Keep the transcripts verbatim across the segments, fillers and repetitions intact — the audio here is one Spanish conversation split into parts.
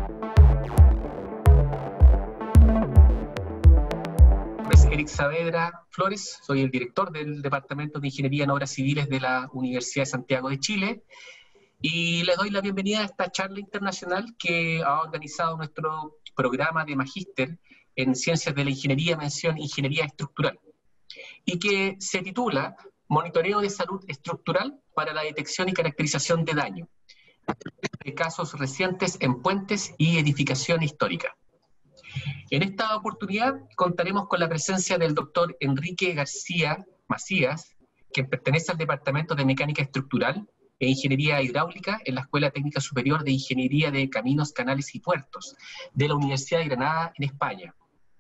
Eric Saavedra Flores, soy el director del Departamento de Ingeniería en Obras Civiles de la Universidad de Santiago de Chile, y les doy la bienvenida a esta charla internacional que ha organizado nuestro programa de Magíster en Ciencias de la Ingeniería, mención Ingeniería Estructural, y que se titula Monitoreo de Salud Estructural para la Detección y Caracterización de Daño, de casos recientes en puentes y edificación histórica. En esta oportunidad contaremos con la presencia del doctor Enrique García Macías, quien pertenece al Departamento de Mecánica Estructural e Ingeniería Hidráulica en la Escuela Técnica Superior de Ingeniería de Caminos, Canales y Puertos de la Universidad de Granada, en España.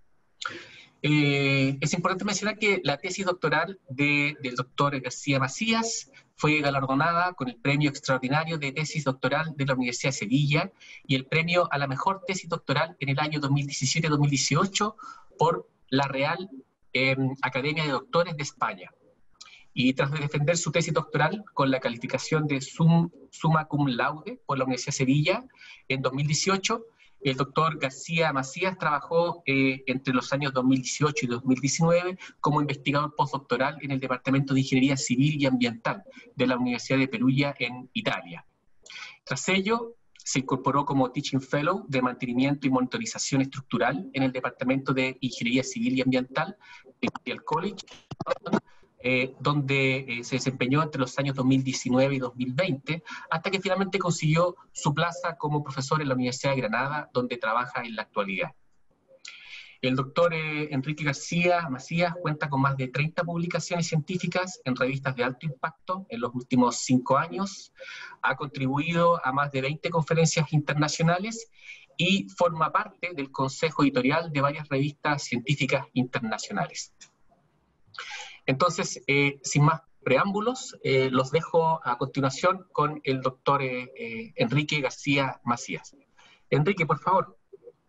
Eh, es importante mencionar que la tesis doctoral de, del doctor García Macías fue galardonada con el Premio Extraordinario de Tesis Doctoral de la Universidad de Sevilla y el Premio a la Mejor Tesis Doctoral en el año dos mil diecisiete dos mil dieciocho por la Real eh, Academia de Doctores de España. Y tras defender su tesis doctoral con la calificación de sum, summa cum laude por la Universidad de Sevilla en dos mil dieciocho, el doctor García Macías trabajó eh, entre los años dos mil dieciocho y dos mil diecinueve como investigador postdoctoral en el Departamento de Ingeniería Civil y Ambiental de la Universidad de Perugia en Italia. Tras ello, se incorporó como Teaching Fellow de Mantenimiento y Monitorización Estructural en el Departamento de Ingeniería Civil y Ambiental de Imperial College, Eh, donde eh, se desempeñó entre los años dos mil diecinueve y dos mil veinte, hasta que finalmente consiguió su plaza como profesor en la Universidad de Granada, donde trabaja en la actualidad. El doctor eh, Enrique García Macías cuenta con más de treinta publicaciones científicas en revistas de alto impacto en los últimos cinco años, ha contribuido a más de veinte conferencias internacionales y forma parte del consejo editorial de varias revistas científicas internacionales. Entonces, eh, sin más preámbulos, eh, los dejo a continuación con el doctor eh, eh, Enrique García Macías. Enrique, por favor.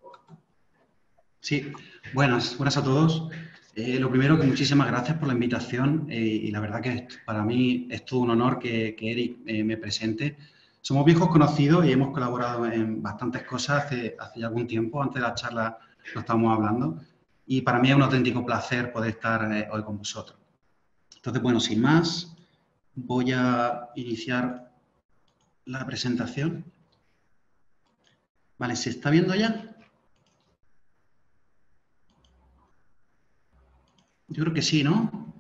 Sí, buenas, buenas a todos. Eh, lo primero, que muchísimas gracias por la invitación eh, y la verdad que para mí es todo un honor que, que Eric eh, me presente. Somos viejos conocidos y hemos colaborado en bastantes cosas hace, hace ya algún tiempo, antes de la charla lo estábamos hablando, y para mí es un auténtico placer poder estar eh, hoy con vosotros. Entonces, bueno, sin más, voy a iniciar la presentación. Vale, ¿se está viendo ya? Yo creo que sí, ¿no?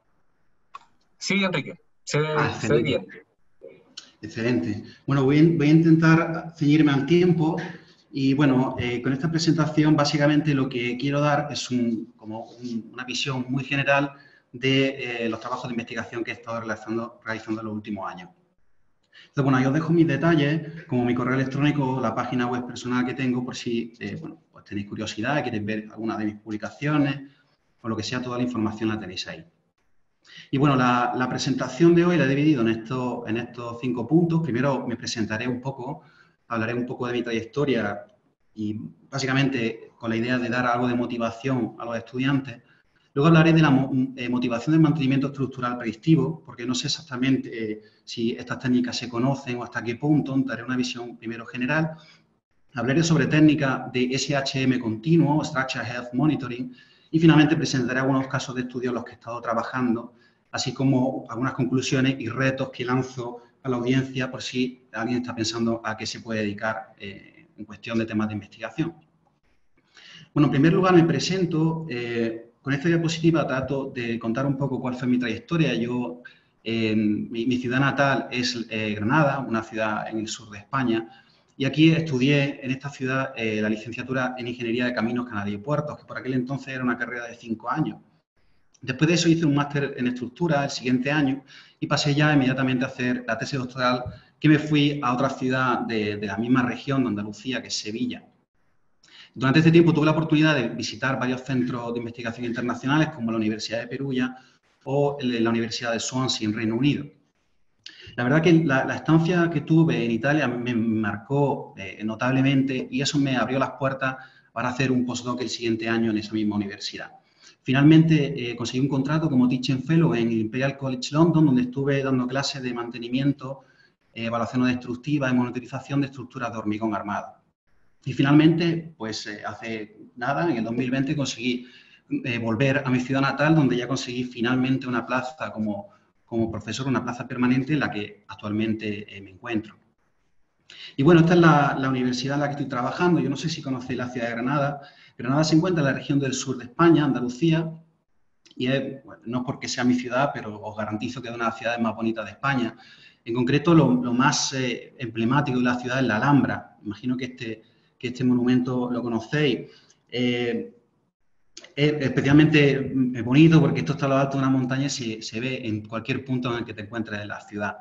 Sí, Enrique, se ve, ah, se ve bien. Excelente. Bueno, voy a, voy a intentar ceñirme al tiempo y, bueno, eh, con esta presentación básicamente lo que quiero dar es un, como un, una visión muy general de eh, los trabajos de investigación que he estado realizando, realizando en los últimos años. Entonces, bueno, yo os dejo mis detalles, como mi correo electrónico, la página web personal que tengo, por si eh, bueno, pues tenéis curiosidad, queréis ver alguna de mis publicaciones o lo que sea, toda la información la tenéis ahí. Y bueno, la, la presentación de hoy la he dividido en estos, en estos cinco puntos. Primero me presentaré un poco, hablaré un poco de mi trayectoria y básicamente con la idea de dar algo de motivación a los estudiantes. Luego hablaré de la eh, motivación del mantenimiento estructural predictivo, porque no sé exactamente eh, si estas técnicas se conocen o hasta qué punto. Daré una visión primero general. Hablaré sobre técnicas de S H M continuo, Structural Health Monitoring, y finalmente presentaré algunos casos de estudio en los que he estado trabajando, así como algunas conclusiones y retos que lanzo a la audiencia por si alguien está pensando a qué se puede dedicar eh, en cuestión de temas de investigación. Bueno, en primer lugar me presento. Eh, con esta diapositiva trato de contar un poco cuál fue mi trayectoria. Yo, eh, mi, mi ciudad natal es eh, Granada, una ciudad en el sur de España, y aquí estudié en esta ciudad eh, la licenciatura en Ingeniería de Caminos, Canales y Puertos, que por aquel entonces era una carrera de cinco años. Después de eso hice un máster en estructura el siguiente año y pasé ya inmediatamente a hacer la tesis doctoral, que me fui a otra ciudad de, de la misma región de Andalucía, que es Sevilla. Durante este tiempo tuve la oportunidad de visitar varios centros de investigación internacionales, como la Universidad de Perugia o la Universidad de Swansea en Reino Unido. La verdad que la, la estancia que tuve en Italia me marcó eh, notablemente y eso me abrió las puertas para hacer un postdoc el siguiente año en esa misma universidad. Finalmente eh, conseguí un contrato como Teaching Fellow en el Imperial College London, donde estuve dando clases de mantenimiento, eh, evaluación destructiva y monitorización de estructuras de hormigón armado. Y finalmente, pues eh, hace nada, en el dos mil veinte, conseguí eh, volver a mi ciudad natal, donde ya conseguí finalmente una plaza como, como profesor, una plaza permanente en la que actualmente eh, me encuentro. Y bueno, esta es la, la universidad en la que estoy trabajando. Yo no sé si conocéis la ciudad de Granada. Granada se encuentra en la región del sur de España, Andalucía, y es, bueno, no es porque sea mi ciudad, pero os garantizo que es una de las ciudades más bonitas de España. En concreto, lo, lo más eh, emblemático de la ciudad es la Alhambra. Imagino que este, que este monumento lo conocéis. Eh, es especialmente bonito porque esto está a lo alto de una montaña y se, se ve en cualquier punto en el que te encuentres en la ciudad.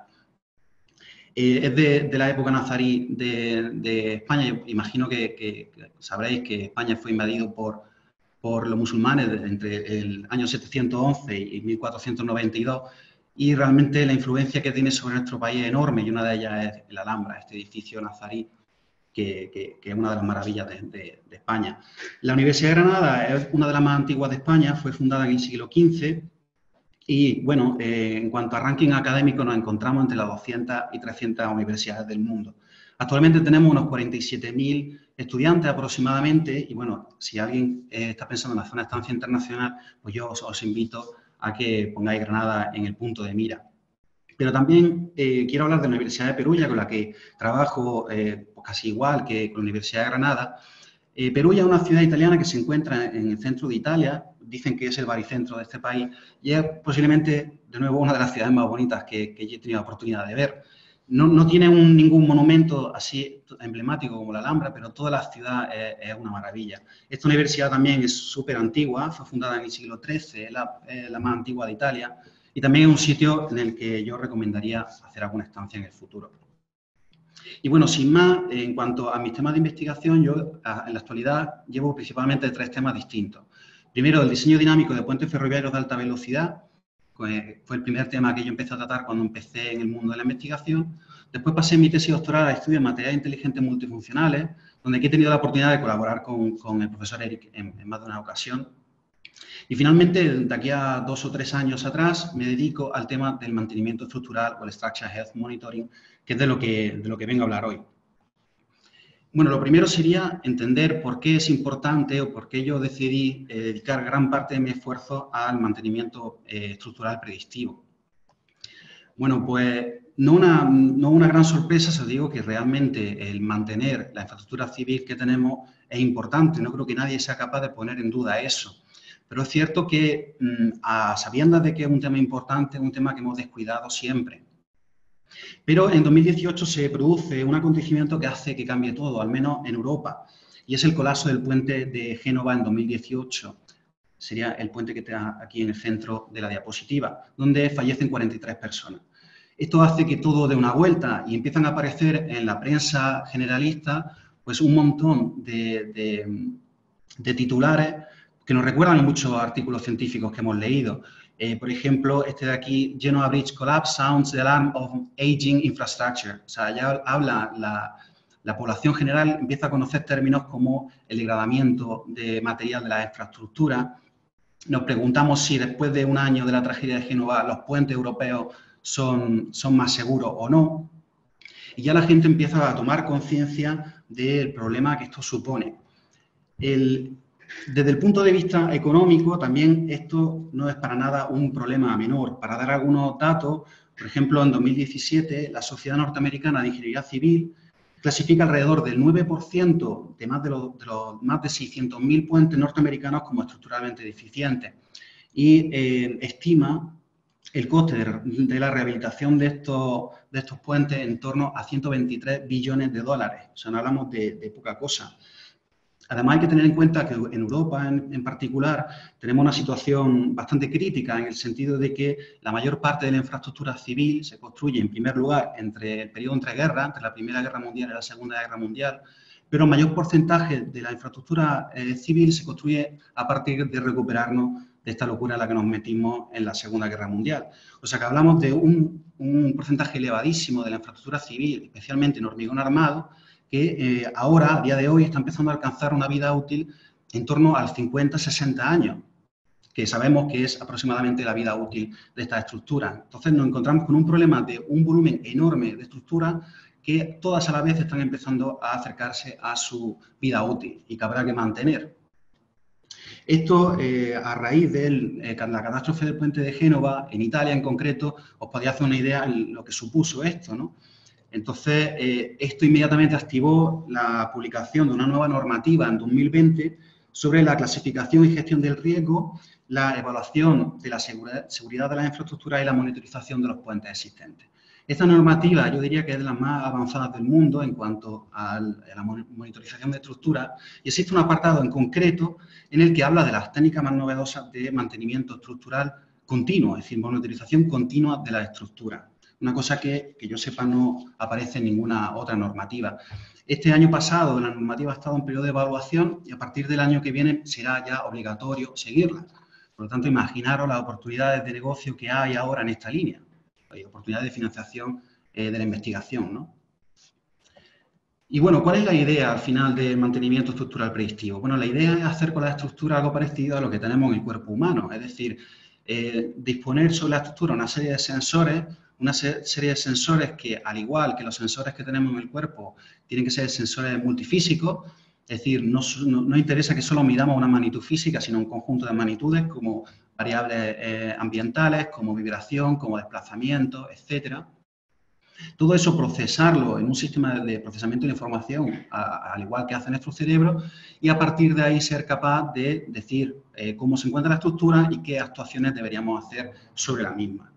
Eh, es de, de la época nazarí de, de España. Yo imagino que, que, que sabréis que España fue invadido por, por los musulmanes entre el año setecientos once y mil cuatrocientos noventa y dos, y realmente la influencia que tiene sobre nuestro país es enorme, y una de ellas es la Alhambra, este edificio nazarí que, que, que es una de las maravillas de, de, de España. La Universidad de Granada es una de las más antiguas de España, fue fundada en el siglo quince, y bueno, eh, en cuanto a ranking académico nos encontramos entre las doscientas y trescientas universidades del mundo. Actualmente tenemos unos cuarenta y siete mil estudiantes aproximadamente, y bueno, si alguien eh, está pensando en la zona de estancia internacional, pues yo os, os invito a que pongáis Granada en el punto de mira. Pero también eh, quiero hablar de la Universidad de Perugia, con la que trabajo eh, pues casi igual que con la Universidad de Granada. Eh, Perugia es una ciudad italiana que se encuentra en el centro de Italia, dicen que es el baricentro de este país, y es posiblemente, de nuevo, una de las ciudades más bonitas que, que yo he tenido la oportunidad de ver. No, no tiene un, ningún monumento así emblemático como la Alhambra, pero toda la ciudad es, es una maravilla. Esta universidad también es súper antigua, fue fundada en el siglo trece, es la, es la más antigua de Italia, y también es un sitio en el que yo recomendaría hacer alguna estancia en el futuro. Y bueno, sin más, en cuanto a mis temas de investigación, yo en la actualidad llevo principalmente tres temas distintos. Primero, el diseño dinámico de puentes ferroviarios de alta velocidad. Fue el primer tema que yo empecé a tratar cuando empecé en el mundo de la investigación. Después pasé mi tesis doctoral a estudios en materiales inteligentes multifuncionales, donde he tenido la oportunidad de colaborar con, con el profesor Eric en, en más de una ocasión. Y finalmente, de aquí a dos o tres años atrás, me dedico al tema del mantenimiento estructural o el Structural Health Monitoring, que es de lo que, de lo que vengo a hablar hoy. Bueno, lo primero sería entender por qué es importante o por qué yo decidí eh, dedicar gran parte de mi esfuerzo al mantenimiento eh, estructural predictivo. Bueno, pues no una, no una gran sorpresa, se os digo que realmente el mantener la infraestructura civil que tenemos es importante. No creo que nadie sea capaz de poner en duda eso. Pero es cierto que, a sabiendas de que es un tema importante, es un tema que hemos descuidado siempre. Pero en dos mil dieciocho se produce un acontecimiento que hace que cambie todo, al menos en Europa, y es el colapso del puente de Génova en dos mil dieciocho. Sería el puente que está aquí en el centro de la diapositiva, donde fallecen cuarenta y tres personas. Esto hace que todo dé una vuelta y empiezan a aparecer en la prensa generalista pues un montón de, de, de titulares que nos recuerdan muchos artículos científicos que hemos leído. Eh, por ejemplo, este de aquí, Genoa Bridge Collapse sounds the alarm of aging infrastructure. O sea, ya habla la, la población general, empieza a conocer términos como el degradamiento de material de la infraestructura. Nos preguntamos si después de un año de la tragedia de Génova los puentes europeos son, son más seguros o no. Y ya la gente empieza a tomar conciencia del problema que esto supone. El, Desde el punto de vista económico, también esto no es para nada un problema menor. Para dar algunos datos, por ejemplo, en dos mil diecisiete, la Sociedad Norteamericana de Ingeniería Civil clasifica alrededor del nueve por ciento de más de los, de los más de seiscientos mil puentes norteamericanos como estructuralmente deficientes y eh, estima el coste de, de la rehabilitación de estos, de estos puentes en torno a ciento veintitrés billones de dólares. O sea, no hablamos de, de poca cosa. Además, hay que tener en cuenta que en Europa, en, en particular, tenemos una situación bastante crítica en el sentido de que la mayor parte de la infraestructura civil se construye, en primer lugar, entre el periodo entre guerras, entre la Primera Guerra Mundial y la Segunda Guerra Mundial, pero el mayor porcentaje de la infraestructura eh, civil se construye a partir de recuperarnos de esta locura en la que nos metimos en la Segunda Guerra Mundial. O sea, que hablamos de un, un porcentaje elevadísimo de la infraestructura civil, especialmente en hormigón armado, que eh, ahora, a día de hoy, está empezando a alcanzar una vida útil en torno al cincuenta a sesenta años, que sabemos que es aproximadamente la vida útil de esta estructura. Entonces, nos encontramos con un problema de un volumen enorme de estructura que todas a la vez están empezando a acercarse a su vida útil y que habrá que mantener. Esto, eh, a raíz de eh, la catástrofe del puente de Génova, en Italia en concreto, os podéis hacer una idea de lo que supuso esto, ¿no? Entonces, eh, esto inmediatamente activó la publicación de una nueva normativa en dos mil veinte sobre la clasificación y gestión del riesgo, la evaluación de la seguridad de las infraestructuras y la monitorización de los puentes existentes. Esta normativa yo diría que es de las más avanzadas del mundo en cuanto a la monitorización de estructuras y existe un apartado en concreto en el que habla de las técnicas más novedosas de mantenimiento estructural continuo, es decir, monitorización continua de las estructuras. Una cosa que, que yo sepa no aparece en ninguna otra normativa. Este año pasado la normativa ha estado en periodo de evaluación y a partir del año que viene será ya obligatorio seguirla. Por lo tanto, imaginaros las oportunidades de negocio que hay ahora en esta línea. Hay oportunidades de financiación eh, de la investigación, ¿no? Y bueno, ¿cuál es la idea al final del mantenimiento estructural predictivo? Bueno, la idea es hacer con la estructura algo parecido a lo que tenemos en el cuerpo humano, es decir, eh, disponer sobre la estructura una serie de sensores, una serie de sensores que, al igual que los sensores que tenemos en el cuerpo, tienen que ser sensores multifísicos, es decir, no, no, no interesa que solo midamos una magnitud física, sino un conjunto de magnitudes como variables eh, ambientales, como vibración, como desplazamiento, etcétera. Todo eso procesarlo en un sistema de procesamiento de información, a, al igual que hace nuestro cerebro, y a partir de ahí ser capaz de decir eh, cómo se encuentra la estructura y qué actuaciones deberíamos hacer sobre la misma.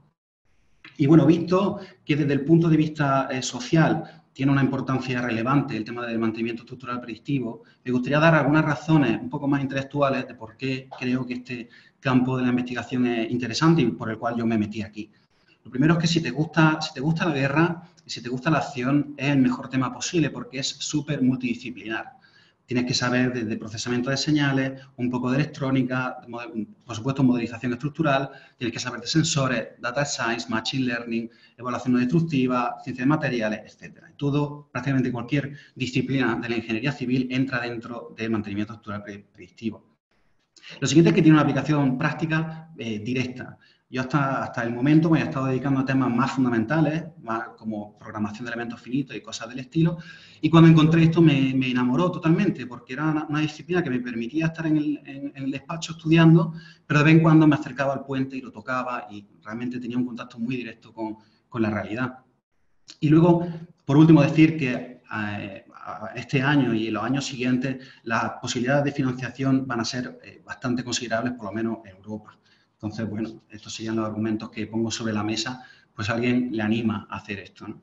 Y bueno, visto que desde el punto de vista eh, social tiene una importancia relevante el tema del mantenimiento estructural predictivo, me gustaría dar algunas razones un poco más intelectuales de por qué creo que este campo de la investigación es interesante y por el cual yo me metí aquí. Lo primero es que si te gusta, si te gusta la guerra y si te gusta la acción, es el mejor tema posible porque es súper multidisciplinar. Tienes que saber desde procesamiento de señales, un poco de electrónica, por supuesto modelización estructural, tienes que saber de sensores, data science, machine learning, evaluación no destructiva, ciencia de materiales, etcétera. Todo, prácticamente cualquier disciplina de la ingeniería civil entra dentro del mantenimiento estructural predictivo. Lo siguiente es que tiene una aplicación práctica eh, directa. Yo hasta, hasta el momento me he estado dedicando a temas más fundamentales, más como programación de elementos finitos y cosas del estilo, y cuando encontré esto me, me enamoró totalmente, porque era una, una disciplina que me permitía estar en el, en, en el despacho estudiando, pero de vez en cuando me acercaba al puente y lo tocaba y realmente tenía un contacto muy directo con, con la realidad. Y luego, por último, decir que eh, este año y en los años siguientes las posibilidades de financiación van a ser eh, bastante considerables, por lo menos en Europa. Entonces, bueno, estos serían los argumentos que pongo sobre la mesa, pues a alguien le anima a hacer esto, ¿no?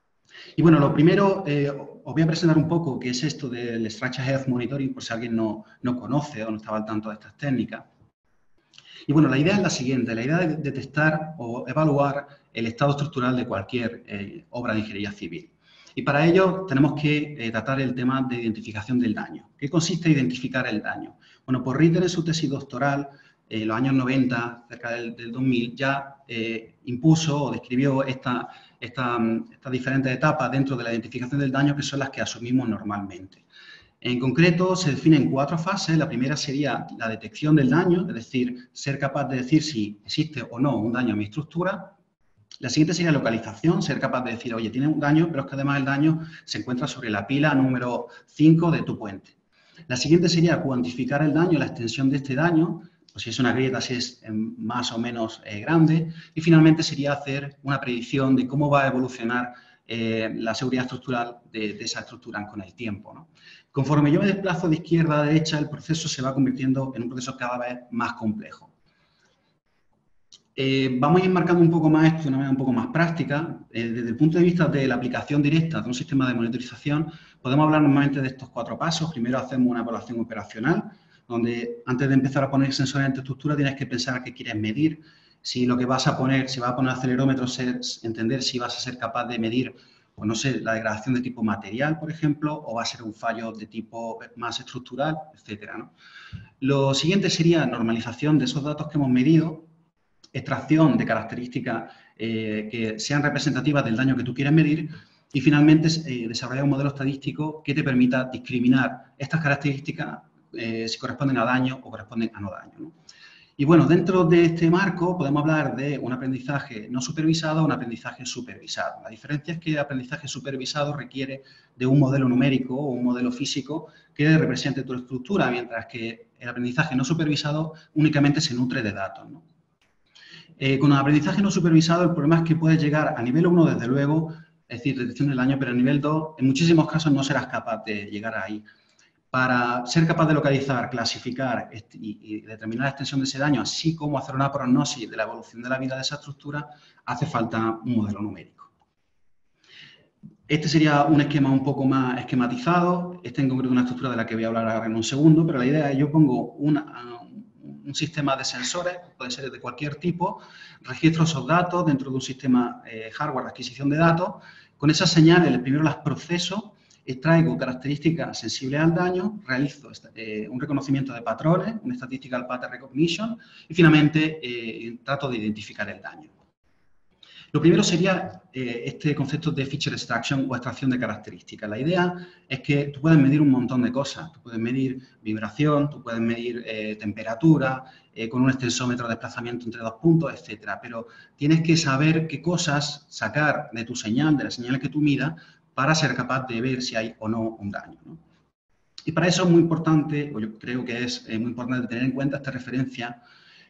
Y bueno, lo primero, eh, os voy a presentar un poco qué es esto del Structural Health Monitoring, por si alguien no, no conoce o no estaba al tanto de estas técnicas. Y bueno, la idea es la siguiente, la idea es detectar o evaluar el estado estructural de cualquier eh, obra de ingeniería civil. Y para ello tenemos que eh, tratar el tema de identificación del daño. ¿Qué consiste en identificar el daño? Bueno, pues Ritter en su tesis doctoral, en eh, los años noventa, cerca del, del dos mil, ya eh, impuso o describió estas esta, esta diferentes etapas dentro de la identificación del daño que son las que asumimos normalmente. En concreto, se definen cuatro fases. La primera sería la detección del daño, es decir, ser capaz de decir si existe o no un daño a mi estructura. La siguiente sería localización, ser capaz de decir, oye, tiene un daño, pero es que además el daño se encuentra sobre la pila número cinco de tu puente. La siguiente sería cuantificar el daño, la extensión de este daño, pues si es una grieta, si es más o menos eh, grande. Y finalmente sería hacer una predicción de cómo va a evolucionar eh, la seguridad estructural de, de esa estructura con el tiempo, ¿no? Conforme yo me desplazo de izquierda a derecha, el proceso se va convirtiendo en un proceso cada vez más complejo. Eh, vamos a ir marcando un poco más esto de una manera un poco más práctica. Eh, desde el punto de vista de la aplicación directa de un sistema de monitorización, podemos hablar normalmente de estos cuatro pasos. Primero hacemos una evaluación operacional, donde antes de empezar a poner sensores en tu estructura tienes que pensar qué quieres medir. Si lo que vas a poner, si vas a poner acelerómetros, es entender si vas a ser capaz de medir, pues no sé, la degradación de tipo material, por ejemplo, o va a ser un fallo de tipo más estructural, etcétera, ¿no? Lo siguiente sería normalización de esos datos que hemos medido, extracción de características eh, que sean representativas del daño que tú quieres medir y finalmente eh, desarrollar un modelo estadístico que te permita discriminar estas características eh, si corresponden a daño o corresponden a no daño, ¿no? Y bueno, dentro de este marco podemos hablar de un aprendizaje no supervisado o un aprendizaje supervisado. La diferencia es que el aprendizaje supervisado requiere de un modelo numérico o un modelo físico que represente tu estructura, mientras que el aprendizaje no supervisado únicamente se nutre de datos, ¿no? Eh, con el aprendizaje no supervisado el problema es que puedes llegar a nivel uno, desde luego, es decir, detección del daño, pero a nivel dos, en muchísimos casos no serás capaz de llegar ahí. Para ser capaz de localizar, clasificar y, y determinar la extensión de ese daño, así como hacer una prognosis de la evolución de la vida de esa estructura, hace falta un modelo numérico. Este sería un esquema un poco más esquematizado. Este en concreto es una estructura de la que voy a hablar ahora en un segundo, pero la idea es yo pongo una, un sistema de sensores, puede ser de cualquier tipo, registro esos datos dentro de un sistema eh, hardware de adquisición de datos. Con esas señales, primero las proceso, extraigo características sensibles al daño, realizo eh, un reconocimiento de patrones, un statistical pattern recognition, y finalmente eh, trato de identificar el daño. Lo primero sería eh, este concepto de feature extraction o extracción de características. La idea es que tú puedes medir un montón de cosas. Tú puedes medir vibración, tú puedes medir eh, temperatura, eh, con un extensómetro de desplazamiento entre dos puntos, etcétera. Pero tienes que saber qué cosas sacar de tu señal, de la señal que tú midas, para ser capaz de ver si hay o no un daño, ¿no? Y para eso es muy importante, o yo creo que es eh, muy importante tener en cuenta esta referencia.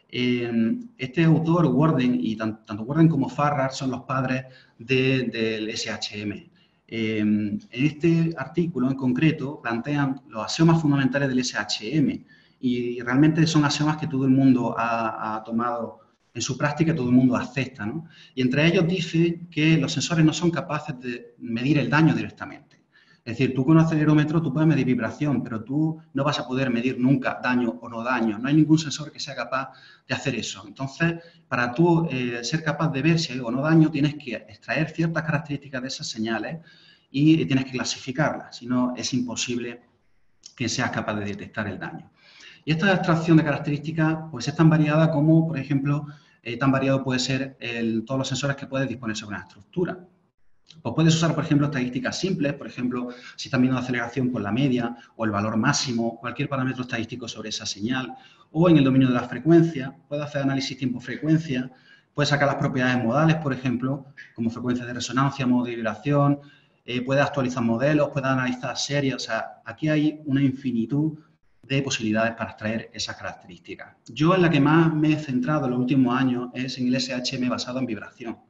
Eh, este autor, Worden, y tan, tanto Worden como Farrar son los padres de, del S H M. Eh, en este artículo en concreto plantean los axiomas fundamentales del S H M y realmente son axiomas que todo el mundo ha, ha tomado en su práctica, todo el mundo acepta, ¿no? Y entre ellos dice que los sensores no son capaces de medir el daño directamente. Es decir, tú con un acelerómetro tú puedes medir vibración, pero tú no vas a poder medir nunca daño o no daño. No hay ningún sensor que sea capaz de hacer eso. Entonces, para tú eh, ser capaz de ver si hay o no daño, tienes que extraer ciertas características de esas señales y tienes que clasificarlas. Si no, es imposible que seas capaz de detectar el daño. Y esta extracción de características pues, es tan variada como, por ejemplo, eh, tan variado puede ser el, todos los sensores que puedes disponer sobre una estructura. Pues puedes usar, por ejemplo, estadísticas simples, por ejemplo, si estás viendo aceleración por la media o el valor máximo, cualquier parámetro estadístico sobre esa señal, o en el dominio de la frecuencia, puedes hacer análisis tiempo-frecuencia, puedes sacar las propiedades modales, por ejemplo, como frecuencia de resonancia, modo de vibración, eh, puedes actualizar modelos, puedes analizar series, o sea, aquí hay una infinitud de posibilidades para extraer esas características. Yo en la que más me he centrado en los últimos años es en el S H M basado en vibración.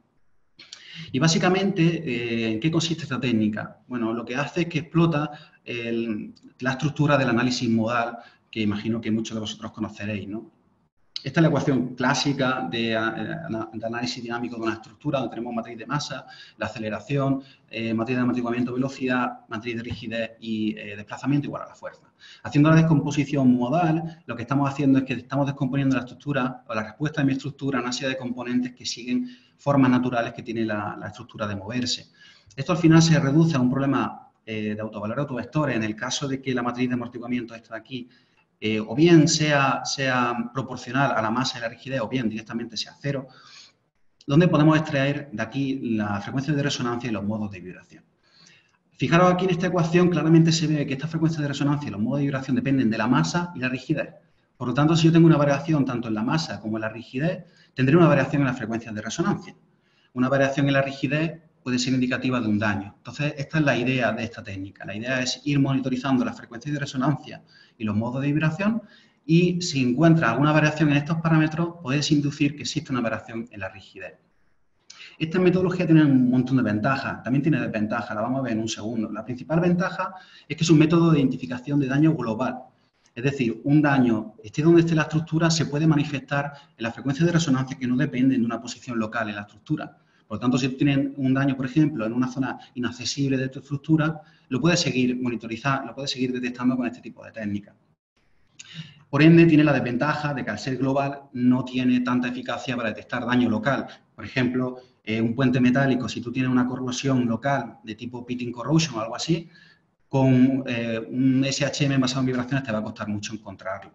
Y básicamente, eh, ¿en qué consiste esta técnica? Bueno, lo que hace es que explota el, la estructura del análisis modal, que imagino que muchos de vosotros conoceréis, ¿no? Esta es la ecuación clásica de, de análisis dinámico de una estructura, donde tenemos matriz de masa, la aceleración, eh, matriz de amortiguamiento, velocidad, matriz de rigidez y eh, desplazamiento igual a la fuerza. Haciendo la descomposición modal, lo que estamos haciendo es que estamos descomponiendo la estructura o la respuesta de mi estructura a una serie de componentes que siguen formas naturales que tiene la, la estructura de moverse. Esto al final se reduce a un problema eh, de autovalor autovectores en el caso de que la matriz de amortiguamiento esta de aquí Eh, o bien sea, sea proporcional a la masa y la rigidez, o bien directamente sea cero, donde podemos extraer de aquí la frecuencia de resonancia y los modos de vibración. Fijaros aquí en esta ecuación, claramente se ve que esta frecuencia de resonancia y los modos de vibración dependen de la masa y la rigidez. Por lo tanto, si yo tengo una variación tanto en la masa como en la rigidez, tendré una variación en las frecuencias de resonancia. Una variación en la rigidez puede ser indicativa de un daño. Entonces, esta es la idea de esta técnica. La idea es ir monitorizando las frecuencias de resonancia y los modos de vibración y si encuentras alguna variación en estos parámetros, puedes inducir que existe una variación en la rigidez. Esta metodología tiene un montón de ventajas, también tiene desventajas, la vamos a ver en un segundo. La principal ventaja es que es un método de identificación de daño global. Es decir, un daño, esté donde esté la estructura, se puede manifestar en las frecuencias de resonancia que no dependen de una posición local en la estructura. Por lo tanto, si tienes un daño, por ejemplo, en una zona inaccesible de tu estructura, lo puedes seguir monitorizando, lo puedes seguir detectando con este tipo de técnicas. Por ende, tiene la desventaja de que al ser global no tiene tanta eficacia para detectar daño local. Por ejemplo, eh, un puente metálico, si tú tienes una corrosión local de tipo pitting corrosion o algo así, con eh, un S H M basado en vibraciones te va a costar mucho encontrarlo.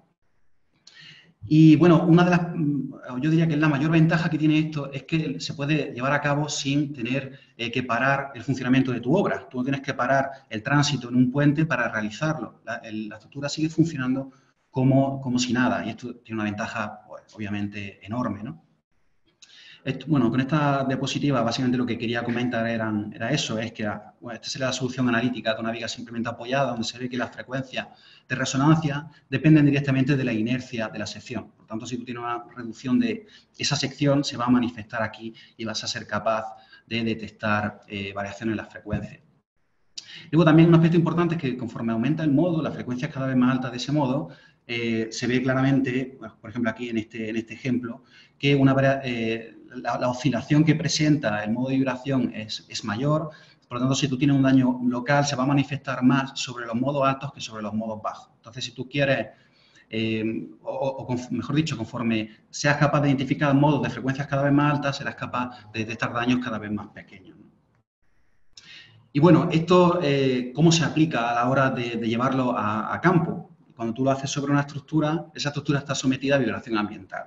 Y bueno, una de las, yo diría que la mayor ventaja que tiene esto es que se puede llevar a cabo sin tener eh, que parar el funcionamiento de tu obra. Tú no tienes que parar el tránsito en un puente para realizarlo. La, el, la estructura sigue funcionando como, como si nada. Y esto tiene una ventaja, pues, obviamente, enorme, ¿no? Esto, bueno, con esta diapositiva básicamente lo que quería comentar eran, era eso, es que bueno, esta sería la solución analítica de una viga simplemente apoyada, donde se ve que las frecuencias de resonancia dependen directamente de la inercia de la sección. Por tanto, si tú tienes una reducción de esa sección, se va a manifestar aquí y vas a ser capaz de detectar eh, variaciones en las frecuencias. Luego también un aspecto importante es que conforme aumenta el modo, la frecuencia es cada vez más alta de ese modo, eh, se ve claramente, por ejemplo aquí en este, en este ejemplo, que una, eh, la, la oscilación que presenta el modo de vibración es, es mayor. Por lo tanto, si tú tienes un daño local, se va a manifestar más sobre los modos altos que sobre los modos bajos. Entonces, si tú quieres, eh, o, o, mejor dicho, conforme seas capaz de identificar modos de frecuencias cada vez más altas, serás capaz de detectar daños cada vez más pequeños. Y bueno, esto, eh, ¿cómo se aplica a la hora de, de llevarlo a, a campo? Cuando tú lo haces sobre una estructura, esa estructura está sometida a vibración ambiental.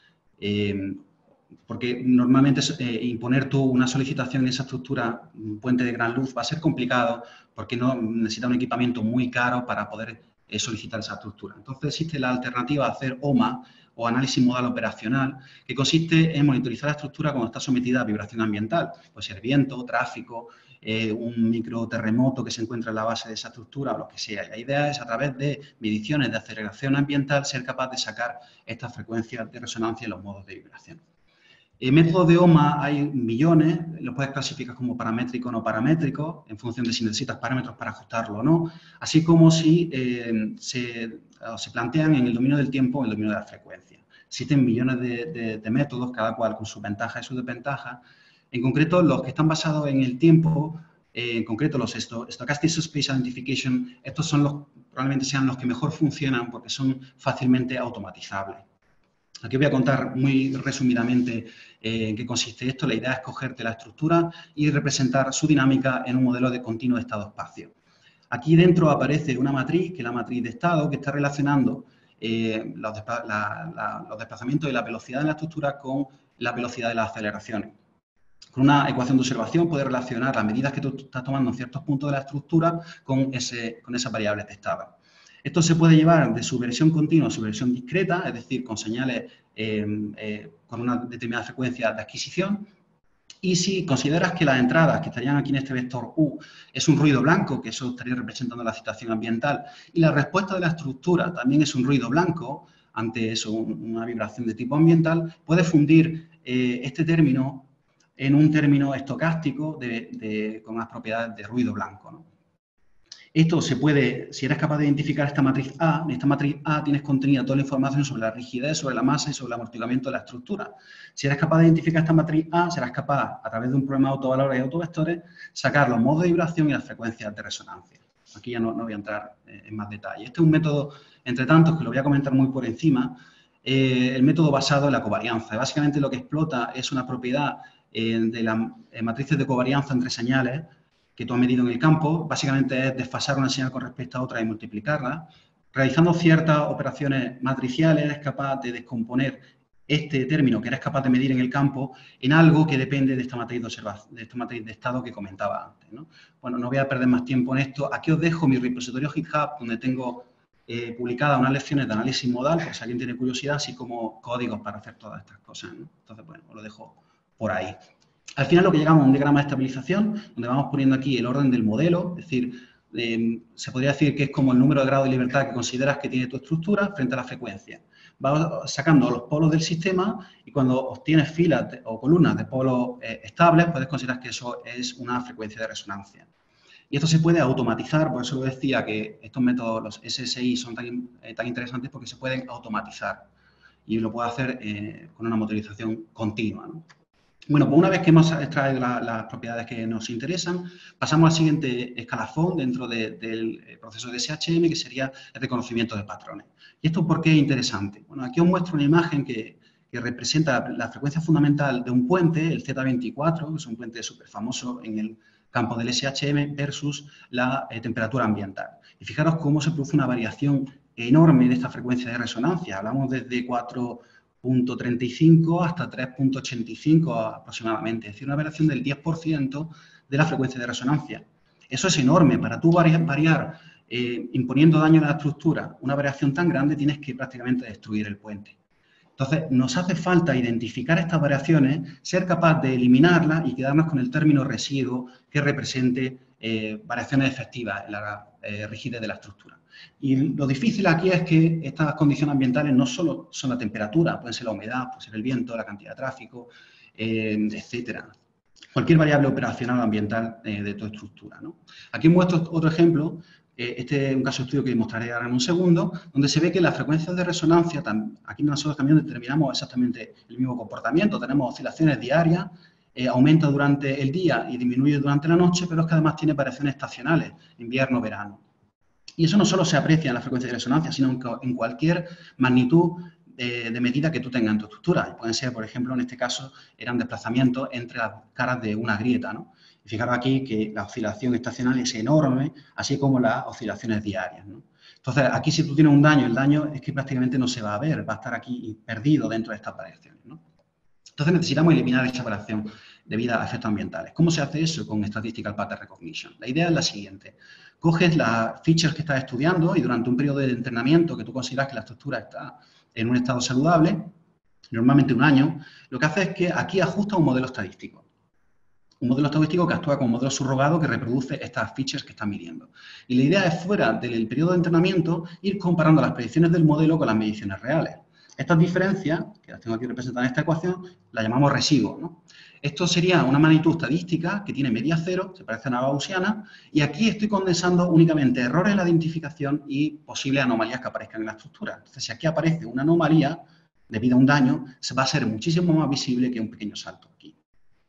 Eh, porque normalmente eh, imponer tú una solicitación en esa estructura, un puente de gran luz, va a ser complicado porque no necesita un equipamiento muy caro para poder eh, solicitar esa estructura. Entonces existe la alternativa de hacer O M A, o análisis modal operacional, que consiste en monitorizar la estructura cuando está sometida a vibración ambiental, puede ser viento, tráfico, eh, un microterremoto que se encuentra en la base de esa estructura o lo que sea. La idea es, a través de mediciones de aceleración ambiental, ser capaz de sacar estas frecuencias de resonancia en los modos de vibración. En métodos de O M A hay millones, los puedes clasificar como paramétrico o no paramétrico, en función de si necesitas parámetros para ajustarlo o no, así como si eh, se, se plantean en el dominio del tiempo o en el dominio de la frecuencia. Existen millones de, de, de métodos, cada cual con sus ventajas y sus desventajas. En concreto, los que están basados en el tiempo, eh, en concreto los Stochastic Subspace Identification, estos son los, probablemente sean los que mejor funcionan porque son fácilmente automatizables. Aquí voy a contar muy resumidamente eh, en qué consiste esto. La idea es cogerte la estructura y representar su dinámica en un modelo de continuo estado-espacio. Aquí dentro aparece una matriz, que es la matriz de estado, que está relacionando eh, los, despa la, la, los desplazamientos y la velocidad de la estructura con la velocidad de las aceleraciones. Con una ecuación de observación puedes relacionar las medidas que tú estás tomando en ciertos puntos de la estructura con, ese, con esas variables de estado. Esto se puede llevar de subversión continua a subversión discreta, es decir, con señales eh, eh, con una determinada frecuencia de adquisición. Y si consideras que las entradas que estarían aquí en este vector U es un ruido blanco, que eso estaría representando la excitación ambiental, y la respuesta de la estructura también es un ruido blanco, ante eso, una vibración de tipo ambiental, puedes fundir eh, este término en un término estocástico de, de, con las propiedades de ruido blanco, ¿no? Esto se puede, si eres capaz de identificar esta matriz A, en esta matriz A tienes contenida toda la información sobre la rigidez, sobre la masa y sobre el amortiguamiento de la estructura. Si eres capaz de identificar esta matriz A, serás capaz, a través de un problema de autovalores y autovectores, sacar los modos de vibración y las frecuencias de resonancia. Aquí ya no, no voy a entrar en más detalle. Este es un método, entre tantos, que lo voy a comentar muy por encima, eh, el método basado en la covarianza. Básicamente lo que explota es una propiedad eh, de las eh, matrices de covarianza entre señales que tú has medido en el campo, básicamente es desfasar una señal con respecto a otra y multiplicarla. Realizando ciertas operaciones matriciales, eres capaz de descomponer este término que eres capaz de medir en el campo en algo que depende de esta matriz de observación, de esta matriz de estado que comentaba antes, ¿no? Bueno, no voy a perder más tiempo en esto. Aquí os dejo mi repositorio GitHub, donde tengo eh, publicadas unas lecciones de análisis modal, por si alguien tiene curiosidad, así como códigos para hacer todas estas cosas, ¿no? Entonces, bueno, os lo dejo por ahí. Al final lo que llegamos a un diagrama de estabilización, donde vamos poniendo aquí el orden del modelo, es decir, eh, se podría decir que es como el número de grados de libertad que consideras que tiene tu estructura frente a la frecuencia. Vas sacando los polos del sistema y cuando obtienes filas de, o columnas de polos eh, estables, puedes considerar que eso es una frecuencia de resonancia. Y esto se puede automatizar, por eso lo decía que estos métodos, los S S I, son tan, eh, tan interesantes porque se pueden automatizar y lo puedo hacer eh, con una motorización continua, ¿no? Bueno, pues una vez que hemos extraído la, las propiedades que nos interesan, pasamos al siguiente escalafón dentro de, del proceso de S H M, que sería el reconocimiento de patrones. ¿Y esto por qué es interesante? Bueno, aquí os muestro una imagen que, que representa la frecuencia fundamental de un puente, el Z veinticuatro, que es un puente súper famoso en el campo del S H M, versus la eh, temperatura ambiental. Y fijaros cómo se produce una variación enorme de esta frecuencia de resonancia. Hablamos desde cuatro punto treinta y cinco hasta tres punto ochenta y cinco aproximadamente, es decir, una variación del diez por ciento de la frecuencia de resonancia. Eso es enorme. Para tú variar, variar eh, imponiendo daño a la estructura, una variación tan grande, tienes que prácticamente destruir el puente. Entonces, nos hace falta identificar estas variaciones, ser capaz de eliminarlas y quedarnos con el término residuo que represente eh, variaciones efectivas en la eh, rigidez de la estructura. Y lo difícil aquí es que estas condiciones ambientales no solo son la temperatura, pueden ser la humedad, puede ser el viento, la cantidad de tráfico, eh, etcétera. Cualquier variable operacional o ambiental eh, de tu estructura, ¿no? Aquí muestro otro ejemplo. Este es un caso de estudio que mostraré ahora en un segundo, donde se ve que las frecuencias de resonancia, aquí nosotros también determinamos exactamente el mismo comportamiento, tenemos oscilaciones diarias, eh, aumenta durante el día y disminuye durante la noche, pero es que además tiene variaciones estacionales, invierno, verano. Y eso no solo se aprecia en la frecuencia de resonancia, sino en, en cualquier magnitud de, de medida que tú tengas en tu estructura. Pueden ser, por ejemplo, en este caso, eran desplazamientos entre las caras de una grieta, ¿no? Y fijaros aquí que la oscilación estacional es enorme, así como las oscilaciones diarias, ¿no? Entonces, aquí si tú tienes un daño, el daño es que prácticamente no se va a ver, va a estar aquí perdido dentro de estas variaciones, ¿no? Entonces, necesitamos eliminar esa variación debido a efectos ambientales. ¿Cómo se hace eso con Statistical Pattern Recognition? La idea es la siguiente. Coges las features que estás estudiando y durante un periodo de entrenamiento que tú consideras que la estructura está en un estado saludable, normalmente un año, lo que hace es que aquí ajusta un modelo estadístico. Un modelo estadístico que actúa como modelo subrogado que reproduce estas features que están midiendo. Y la idea es, fuera del periodo de entrenamiento, ir comparando las predicciones del modelo con las mediciones reales. Estas diferencias, que las tengo aquí representadas en esta ecuación, las llamamos residuos, ¿no? Esto sería una magnitud estadística que tiene media cero, se parece a una gaussiana, y aquí estoy condensando únicamente errores en la identificación y posibles anomalías que aparezcan en la estructura. Entonces, si aquí aparece una anomalía debido a un daño, se va a ser muchísimo más visible que un pequeño salto aquí.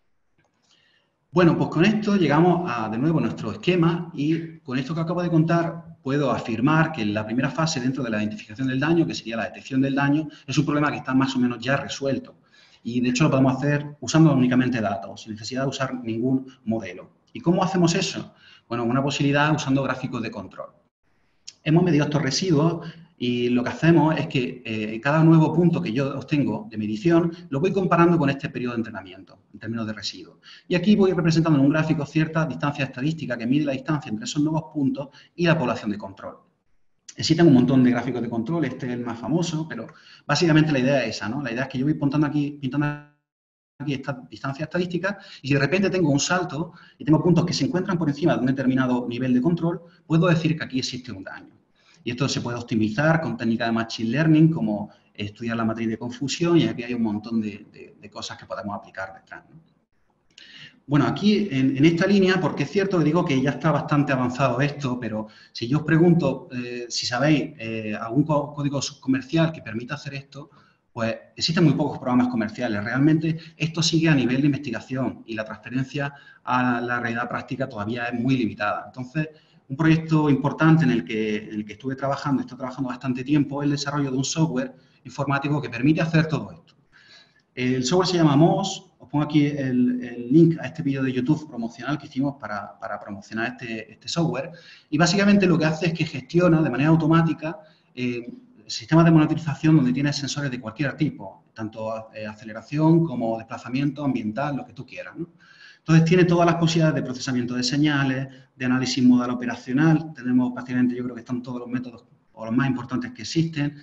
Bueno, pues con esto llegamos a, de nuevo, a nuestro esquema y con esto que acabo de contar puedo afirmar que la primera fase dentro de la identificación del daño, que sería la detección del daño, es un problema que está más o menos ya resuelto. Y de hecho lo podemos hacer usando únicamente datos, sin necesidad de usar ningún modelo. ¿Y cómo hacemos eso? Bueno, una posibilidad usando gráficos de control. Hemos medido estos residuos y lo que hacemos es que eh, cada nuevo punto que yo obtengo de medición lo voy comparando con este periodo de entrenamiento en términos de residuos. Y aquí voy representando en un gráfico cierta distancia estadística que mide la distancia entre esos nuevos puntos y la población de control. Existen un montón de gráficos de control, este es el más famoso, pero básicamente la idea es esa, ¿no? La idea es que yo voy pintando aquí, pintando aquí esta distancia estadística y si de repente tengo un salto y tengo puntos que se encuentran por encima de un determinado nivel de control, puedo decir que aquí existe un daño. Y esto se puede optimizar con técnicas de Machine Learning, como estudiar la matriz de confusión, y aquí hay un montón de, de, de cosas que podemos aplicar detrás, ¿no? Bueno, aquí en, en esta línea, porque es cierto que digo que ya está bastante avanzado esto, pero si yo os pregunto eh, si sabéis eh, algún código comercial que permita hacer esto, pues existen muy pocos programas comerciales. Realmente esto sigue a nivel de investigación y la transferencia a la realidad práctica todavía es muy limitada. Entonces, un proyecto importante en el que, en el que estuve trabajando, estoy trabajando bastante tiempo, es el desarrollo de un software informático que permite hacer todo esto. El software se llama M O S, os pongo aquí el, el link a este vídeo de YouTube promocional que hicimos para, para promocionar este, este software, y básicamente lo que hace es que gestiona de manera automática eh, sistemas de monitorización donde tienes sensores de cualquier tipo, tanto eh, aceleración como desplazamiento ambiental, lo que tú quieras, ¿no? Entonces, tiene todas las posibilidades de procesamiento de señales, de análisis modal operacional. Tenemos prácticamente, yo creo que están todos los métodos o los más importantes que existen.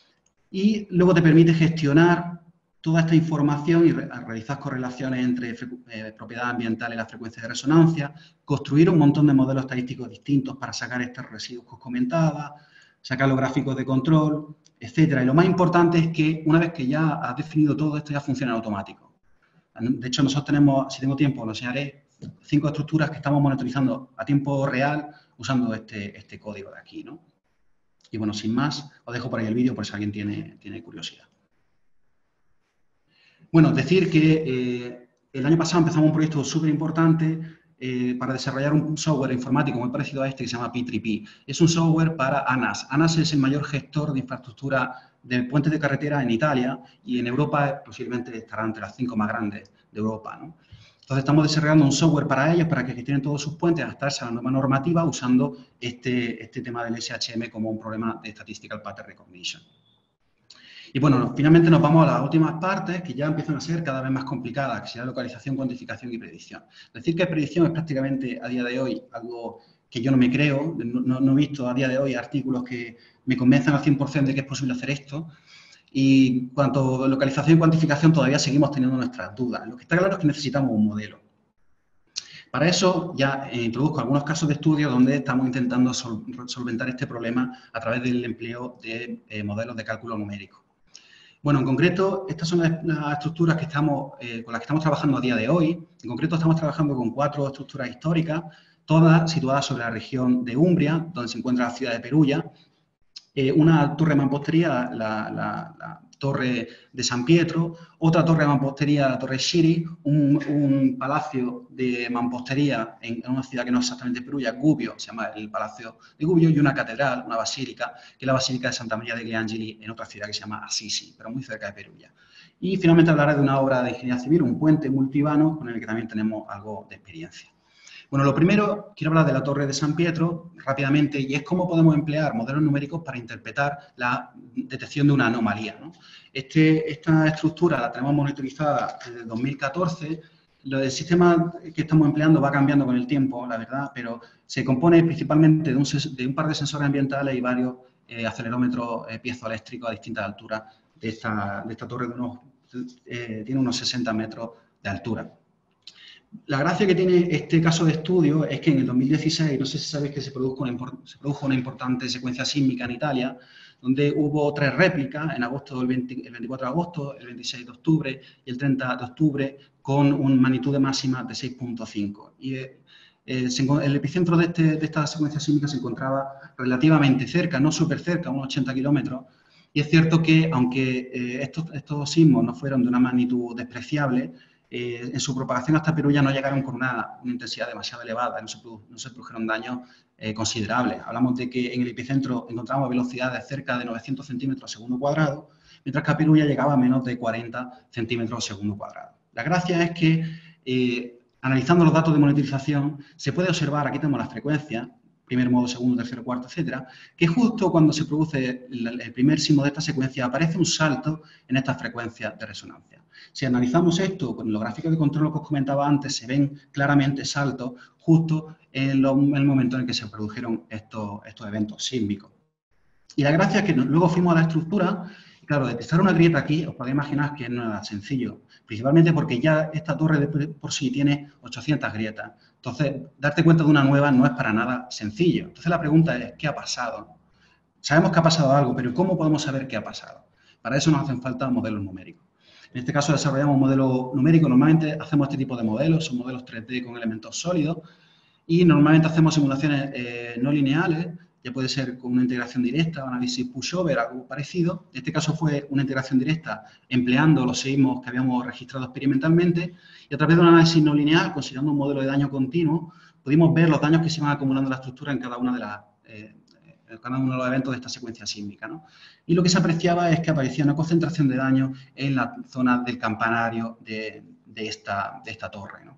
Y luego te permite gestionar toda esta información y re realizar correlaciones entre eh, propiedades ambientales y la frecuencia de resonancia, construir un montón de modelos estadísticos distintos para sacar estos residuos que os comentaba, sacar los gráficos de control, etcétera. Y lo más importante es que una vez que ya has definido todo esto, ya funciona en automático. De hecho, nosotros tenemos, si tengo tiempo, os enseñaré cinco estructuras que estamos monitorizando a tiempo real usando este, este código de aquí, ¿no? Y bueno, sin más, os dejo por ahí el vídeo por si alguien tiene, tiene curiosidad. Bueno, decir que eh, el año pasado empezamos un proyecto súper importante eh, para desarrollar un software informático muy parecido a este que se llama P tres P. Es un software para ANAS. ANAS es el mayor gestor de infraestructura de puentes de carretera en Italia y en Europa posiblemente estará entre las cinco más grandes de Europa, ¿no? Entonces estamos desarrollando un software para ellos, para que gestionen todos sus puentes, adaptarse a la nueva normativa usando este, este tema del S H M como un problema de Statistical Pattern Recognition. Y bueno, finalmente nos vamos a las últimas partes que ya empiezan a ser cada vez más complicadas, que sería localización, cuantificación y predicción. Decir que predicción es prácticamente a día de hoy algo que yo no me creo, no, no he visto a día de hoy artículos que me convenzan al cien por cien de que es posible hacer esto. Y cuanto a localización y cuantificación todavía seguimos teniendo nuestras dudas. Lo que está claro es que necesitamos un modelo. Para eso ya eh, introduzco algunos casos de estudio donde estamos intentando sol, solventar este problema a través del empleo de eh, modelos de cálculo numérico. Bueno, en concreto, estas son las, las estructuras que estamos, eh, con las que estamos trabajando a día de hoy. En concreto, estamos trabajando con cuatro estructuras históricas, todas situadas sobre la región de Umbria, donde se encuentra la ciudad de Perugia. Eh, una torre de mampostería, la, la, la torre de San Pietro, otra torre de mampostería, la torre Sciri, un, un palacio de mampostería en, en una ciudad que no es exactamente Perugia, Gubbio, se llama el Palacio de Gubbio, y una catedral, una basílica, que es la Basílica de Santa María degli Angeli, en otra ciudad que se llama Assisi, pero muy cerca de Perugia. Y finalmente hablaré de una obra de ingeniería civil, un puente multivano, con el que también tenemos algo de experiencia. Bueno, lo primero, quiero hablar de la Torre de San Pietro rápidamente, y es cómo podemos emplear modelos numéricos para interpretar la detección de una anomalía, ¿no? Este, esta estructura la tenemos monitorizada desde dos mil catorce. El sistema que estamos empleando va cambiando con el tiempo, la verdad, pero se compone principalmente de un, de un par de sensores ambientales y varios eh, acelerómetros eh, piezoeléctricos a distintas alturas de esta, de esta torre, de unos, eh, tiene unos sesenta metros de altura. La gracia que tiene este caso de estudio es que en el dos mil dieciséis, no sé si sabéis que se produjo una, se produjo una importante secuencia sísmica en Italia, donde hubo tres réplicas, en agosto del veinte, el veinticuatro de agosto, el veintiséis de octubre y el treinta de octubre, con una magnitud máxima de seis punto cinco. Y eh, el epicentro de, este, de esta secuencia sísmica se encontraba relativamente cerca, no súper cerca, unos ochenta kilómetros. Y es cierto que, aunque eh, estos, estos sismos no fueron de una magnitud despreciable, Eh, en su propagación hasta Perú ya no llegaron con una, una intensidad demasiado elevada, no se, no se produjeron daños eh, considerables. Hablamos de que en el epicentro encontramos velocidades de cerca de novecientos centímetros segundo cuadrado, mientras que a Perú ya llegaba a menos de cuarenta centímetros segundo cuadrado. La gracia es que, eh, analizando los datos de monitorización, se puede observar, aquí tenemos las frecuencias, primer modo, segundo, tercero, cuarto, etcétera, que justo cuando se produce el, el primer sismo de esta secuencia aparece un salto en estas frecuencias de resonancia. Si analizamos esto con los gráficos de control que os comentaba antes, se ven claramente saltos justo en, lo, en el momento en el que se produjeron estos, estos eventos sísmicos. Y la gracia es que luego fuimos a la estructura, y claro, detectar una grieta aquí, os podéis imaginar que no era sencillo, principalmente porque ya esta torre de por sí tiene ochocientas grietas. Entonces, darte cuenta de una nueva no es para nada sencillo. Entonces, la pregunta es, ¿qué ha pasado? Sabemos que ha pasado algo, pero ¿cómo podemos saber qué ha pasado? Para eso nos hacen falta modelos numéricos. En este caso, desarrollamos un modelo numérico. Normalmente hacemos este tipo de modelos, son modelos tres D con elementos sólidos, y normalmente hacemos simulaciones eh, no lineales, ya puede ser con una integración directa, un análisis pushover, algo parecido. En este caso fue una integración directa empleando los sismos que habíamos registrado experimentalmente, y a través de un análisis no lineal, considerando un modelo de daño continuo, pudimos ver los daños que se iban acumulando en la estructura en cada una de las eh, en cada uno de los eventos de esta secuencia sísmica, ¿no? Y lo que se apreciaba es que aparecía una concentración de daño en la zona del campanario de, de, esta, de esta torre, ¿no?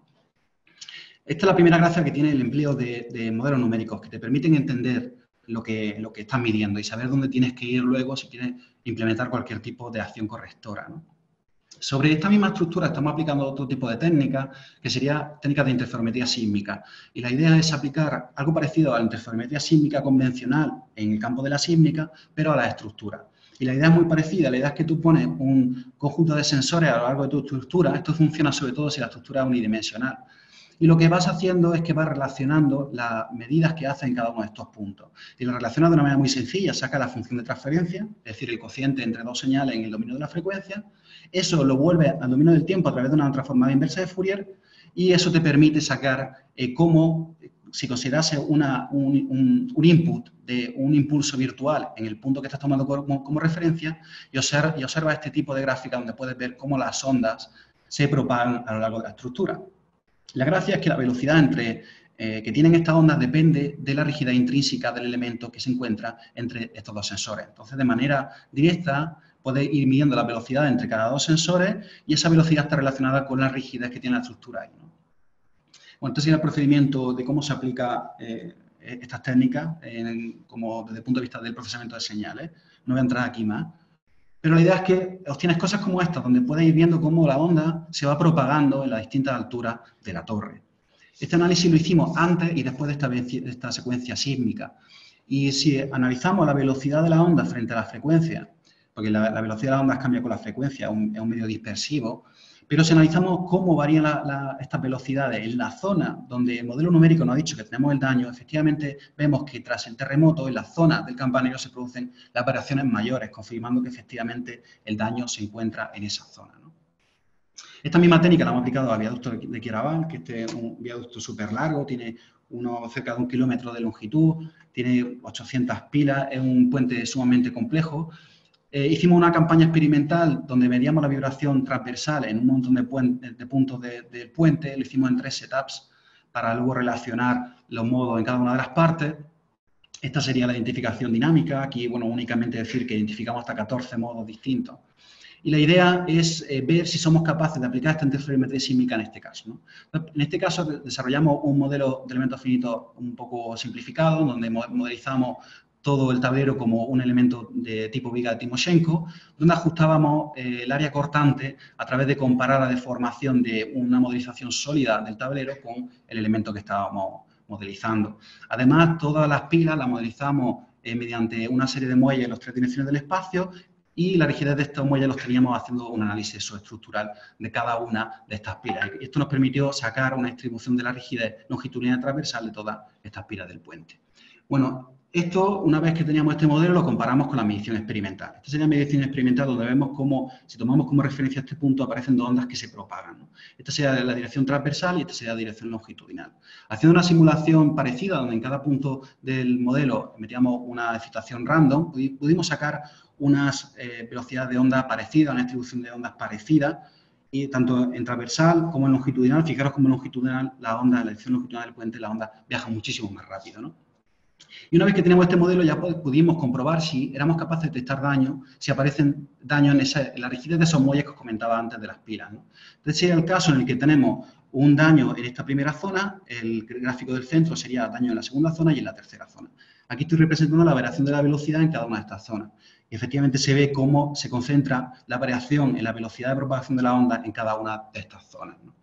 Esta es la primera gracia que tiene el empleo de, de modelos numéricos, que te permiten entender lo que, lo que estás midiendo y saber dónde tienes que ir luego si quieres implementar cualquier tipo de acción correctora, ¿no? Sobre esta misma estructura estamos aplicando otro tipo de técnicas, que sería técnicas de interferometría sísmica. Y la idea es aplicar algo parecido a la interferometría sísmica convencional en el campo de la sísmica, pero a la estructura. Y la idea es muy parecida. La idea es que tú pones un conjunto de sensores a lo largo de tu estructura. Esto funciona sobre todo si la estructura es unidimensional. Y lo que vas haciendo es que vas relacionando las medidas que hace en cada uno de estos puntos. Y lo relacionas de una manera muy sencilla. Saca la función de transferencia, es decir, el cociente entre dos señales en el dominio de la frecuencia. Eso lo vuelve al dominio del tiempo a través de una transformada inversa de Fourier, y eso te permite sacar eh, cómo, si considerase una, un, un, un input de un impulso virtual en el punto que estás tomando como, como referencia, y observa, y observa este tipo de gráfica donde puedes ver cómo las ondas se propagan a lo largo de la estructura. La gracia es que la velocidad entre, eh, que tienen estas ondas depende de la rigidez intrínseca del elemento que se encuentra entre estos dos sensores. Entonces, de manera directa, puedes ir midiendo la velocidad entre cada dos sensores, y esa velocidad está relacionada con la rigidez que tiene la estructura ahí, ¿no? Bueno, este sería el procedimiento de cómo se aplica eh, estas técnicas en, como desde el punto de vista del procesamiento de señales. No voy a entrar aquí más. Pero la idea es que obtienes cosas como estas, donde puedes ir viendo cómo la onda se va propagando en las distintas alturas de la torre. Este análisis lo hicimos antes y después de esta, de esta secuencia sísmica. Y si analizamos la velocidad de la onda frente a la frecuencia, porque la, la velocidad de las ondas cambia con la frecuencia, un, es un medio dispersivo, pero si analizamos cómo varían la, la, estas velocidades en la zona donde el modelo numérico nos ha dicho que tenemos el daño, efectivamente vemos que tras el terremoto, en la zona del campanario se producen las variaciones mayores, confirmando que efectivamente el daño se encuentra en esa zona, ¿no? Esta misma técnica la hemos aplicado al viaducto de Quiraval, que este es un viaducto súper largo, tiene uno, cerca de un kilómetro de longitud, tiene ochocientas pilas, es un puente sumamente complejo. Eh, hicimos una campaña experimental donde medíamos la vibración transversal en un montón de, de puntos del de puente, lo hicimos en tres setups para luego relacionar los modos en cada una de las partes. Esta sería la identificación dinámica, aquí, bueno, únicamente decir que identificamos hasta catorce modos distintos. Y la idea es eh, ver si somos capaces de aplicar esta interferometría sísmica en este caso, ¿no? En este caso desarrollamos un modelo de elementos finitos un poco simplificado, donde modelizamos todo el tablero como un elemento de tipo viga de Timoshenko, donde ajustábamos eh, el área cortante a través de comparar la deformación de una modelización sólida del tablero con el elemento que estábamos modelizando. Además, todas las pilas las modelizamos eh, mediante una serie de muelles en las tres dimensiones del espacio y la rigidez de estos muelles los teníamos haciendo un análisis estructural de cada una de estas pilas. Y esto nos permitió sacar una distribución de la rigidez longitudinal transversal de todas estas pilas del puente. Bueno, esto, una vez que teníamos este modelo, lo comparamos con la medición experimental. Esta sería la medición experimental donde vemos cómo, si tomamos como referencia este punto, aparecen dos ondas que se propagan, ¿no? Esta sería la dirección transversal y esta sería la dirección longitudinal. Haciendo una simulación parecida, donde en cada punto del modelo metíamos una excitación random, pudimos sacar unas eh, velocidades de onda parecidas, una distribución de ondas parecida, y tanto en transversal como en longitudinal. Fijaros como en longitudinal, la onda, la dirección longitudinal del puente, la onda viaja muchísimo más rápido, ¿no? Y una vez que tenemos este modelo, ya pudimos comprobar si éramos capaces de detectar daños, si aparecen daños en, esa, en la rigidez de esos muelles que os comentaba antes de las pilas, ¿no? Entonces, sería el caso en el que tenemos un daño en esta primera zona, el gráfico del centro sería daño en la segunda zona y en la tercera zona. Aquí estoy representando la variación de la velocidad en cada una de estas zonas. Y efectivamente se ve cómo se concentra la variación en la velocidad de propagación de la onda en cada una de estas zonas, ¿no?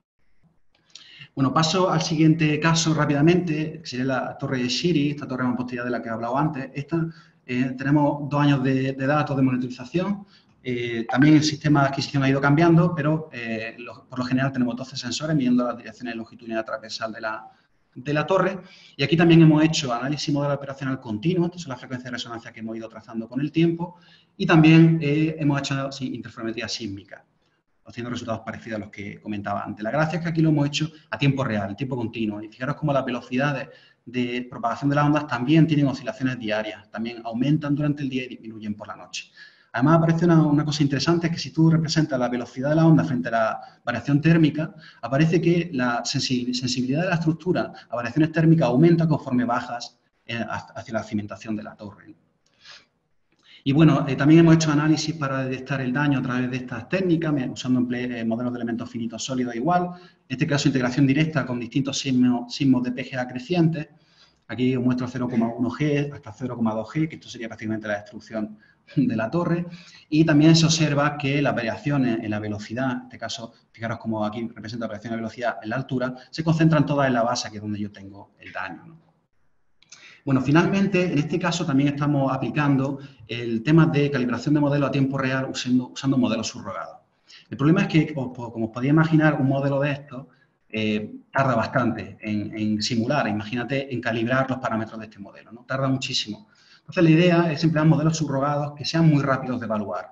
Bueno, paso al siguiente caso rápidamente, que sería la torre de Shiri, esta torre de mampostería de la que he hablado antes. Esta, eh, tenemos dos años de, de datos de monitorización. Eh, también el sistema de adquisición ha ido cambiando, pero eh, lo, por lo general tenemos doce sensores midiendo las direcciones longitudinal transversal de la, de la torre. Y aquí también hemos hecho análisis modelo operacional continuo, estas son las frecuencias de resonancia que hemos ido trazando con el tiempo. Y también eh, hemos hecho sí, interferometría sísmica, haciendo resultados parecidos a los que comentaba antes. La gracia es que aquí lo hemos hecho a tiempo real, en tiempo continuo. Y fijaros cómo las velocidades de propagación de las ondas también tienen oscilaciones diarias, también aumentan durante el día y disminuyen por la noche. Además, aparece una, una cosa interesante, es que si tú representas la velocidad de la onda frente a la variación térmica, aparece que la sensibilidad de la estructura a variaciones térmicas aumenta conforme bajas eh, hacia la cimentación de la torre. Y bueno, eh, también hemos hecho análisis para detectar el daño a través de estas técnicas, usando eh, modelos de elementos finitos sólidos igual. En este caso, integración directa con distintos sismos, sismos de P G A crecientes. Aquí os muestro cero coma uno G hasta cero coma dos G, que esto sería prácticamente la destrucción de la torre. Y también se observa que las variaciones en la velocidad, en este caso, fijaros como aquí representa la variación de velocidad en la altura, se concentran todas en la base, que es donde yo tengo el daño, ¿no? Bueno, finalmente, en este caso también estamos aplicando el tema de calibración de modelos a tiempo real usando, usando modelos subrogados. El problema es que, como os podéis imaginar, un modelo de estos eh, tarda bastante en, en simular, imagínate, en calibrar los parámetros de este modelo, ¿no? Tarda muchísimo. Entonces, la idea es emplear modelos subrogados que sean muy rápidos de evaluar.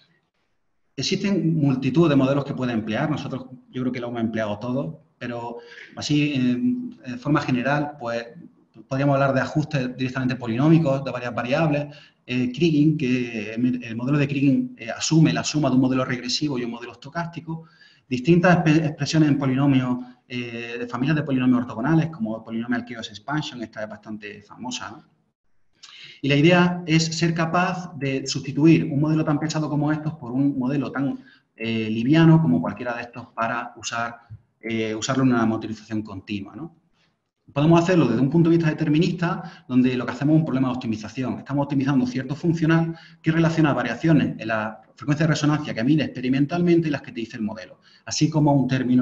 Existen multitud de modelos que pueden emplear, nosotros yo creo que lo hemos empleado todos, pero así, en, en forma general, pues podríamos hablar de ajustes directamente polinómicos de varias variables, eh, Kriging, que el modelo de Kriging eh, asume la suma de un modelo regresivo y un modelo estocástico, distintas expresiones en polinomios, eh, de familias de polinomios ortogonales, como el polinomial chaos expansion, esta es bastante famosa, ¿no? Y la idea es ser capaz de sustituir un modelo tan pesado como estos por un modelo tan eh, liviano como cualquiera de estos para usar, eh, usarlo en una monitorización continua, ¿no? Podemos hacerlo desde un punto de vista determinista, donde lo que hacemos es un problema de optimización. Estamos optimizando cierto funcional que relaciona variaciones en la frecuencia de resonancia que mide experimentalmente y las que te dice el modelo, así como un término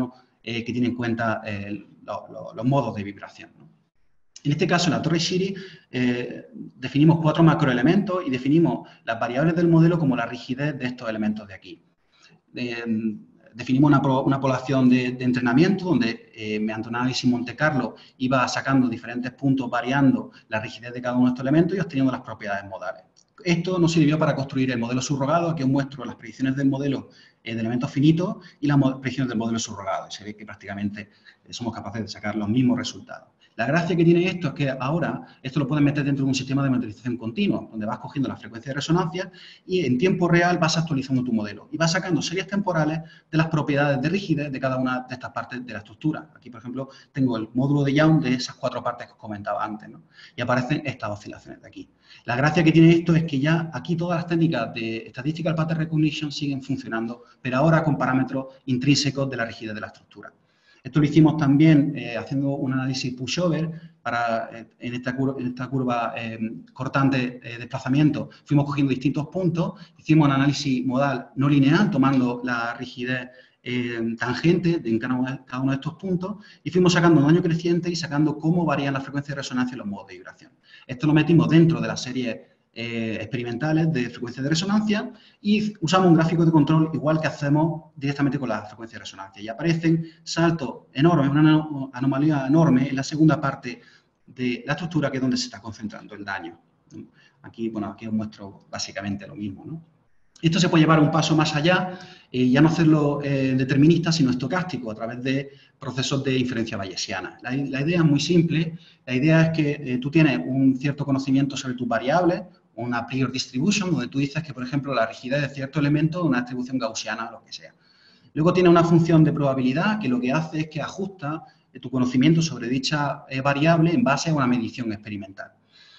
eh, que tiene en cuenta eh, lo, lo, los modos de vibración, ¿no? En este caso, en la Torre Shiri, eh, definimos cuatro macroelementos y definimos las variables del modelo como la rigidez de estos elementos de aquí. Eh, definimos una, una población de, de entrenamiento donde, eh, mediante un análisis Monte Carlo, iba sacando diferentes puntos, variando la rigidez de cada uno de estos elementos y obteniendo las propiedades modales. Esto nos sirvió para construir el modelo subrogado. Aquí os muestro las predicciones del modelo eh, de elementos finitos y las predicciones del modelo subrogado. Y se ve que prácticamente eh, somos capaces de sacar los mismos resultados. La gracia que tiene esto es que ahora esto lo puedes meter dentro de un sistema de monitorización continua, donde vas cogiendo la frecuencia de resonancia y en tiempo real vas actualizando tu modelo. Y vas sacando series temporales de las propiedades de rigidez de cada una de estas partes de la estructura. Aquí, por ejemplo, tengo el módulo de Young de esas cuatro partes que os comentaba antes, ¿no? Y aparecen estas oscilaciones de aquí. La gracia que tiene esto es que ya aquí todas las técnicas de Statistical Pattern Recognition siguen funcionando, pero ahora con parámetros intrínsecos de la rigidez de la estructura. Esto lo hicimos también eh, haciendo un análisis pushover para, eh, en, esta curva, en esta curva eh, cortante de eh, desplazamiento. Fuimos cogiendo distintos puntos, hicimos un análisis modal no lineal, tomando la rigidez eh, tangente de en cada uno, cada uno de estos puntos, y fuimos sacando un daño creciente y sacando cómo varían las frecuencias de resonancia y los modos de vibración. Esto lo metimos dentro de la serie Eh, experimentales de frecuencia de resonancia y usamos un gráfico de control igual que hacemos directamente con la frecuencia de resonancia. Y aparecen saltos enormes, una anomalía enorme en la segunda parte de la estructura, que es donde se está concentrando el daño. Aquí, bueno, aquí os muestro básicamente lo mismo, ¿no? Esto se puede llevar un paso más allá, eh, ya no hacerlo eh, determinista, sino estocástico, a través de procesos de inferencia bayesiana. La, la idea es muy simple. La idea es que eh, tú tienes un cierto conocimiento sobre tus variables, una prior distribution, donde tú dices que, por ejemplo, la rigidez de cierto elemento es una distribución gaussiana o lo que sea. Luego tiene una función de probabilidad que lo que hace es que ajusta eh, tu conocimiento sobre dicha eh, variable en base a una medición experimental.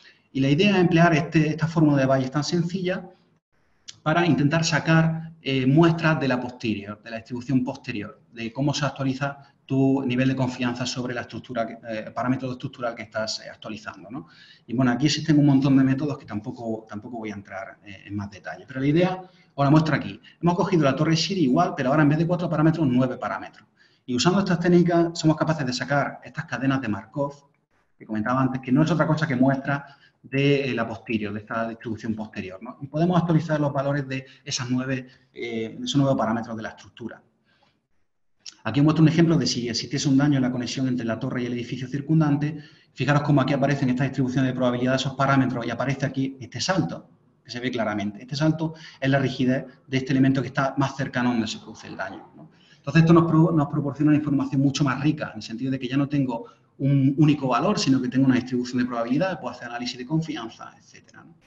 Y la idea es emplear este, esta fórmula de Bayes tan sencilla para intentar sacar eh, muestras de la posterior, de la distribución posterior, de cómo se actualiza tu nivel de confianza sobre la estructura, eh, parámetro estructural que estás eh, actualizando, ¿no? Y bueno, aquí existen un montón de métodos que tampoco, tampoco voy a entrar eh, en más detalle, pero la idea os la muestro aquí. Hemos cogido la Torre Shiri igual, pero ahora en vez de cuatro parámetros, nueve parámetros. Y usando estas técnicas somos capaces de sacar estas cadenas de Markov, que comentaba antes, que no es otra cosa que muestra de la posterior, de esta distribución posterior, ¿no? Y podemos actualizar los valores de esas nueve, eh, esos nueve parámetros de la estructura. Aquí os muestro un ejemplo de si existiese un daño en la conexión entre la torre y el edificio circundante. Fijaros cómo aquí aparecen estas distribuciones de probabilidad de esos parámetros y aparece aquí este salto, que se ve claramente. Este salto es la rigidez de este elemento que está más cercano a donde se produce el daño, ¿no? Entonces, esto nos, pro, nos proporciona una información mucho más rica, en el sentido de que ya no tengo un único valor, sino que tengo una distribución de probabilidad, puedo hacer análisis de confianza, etcétera, ¿no?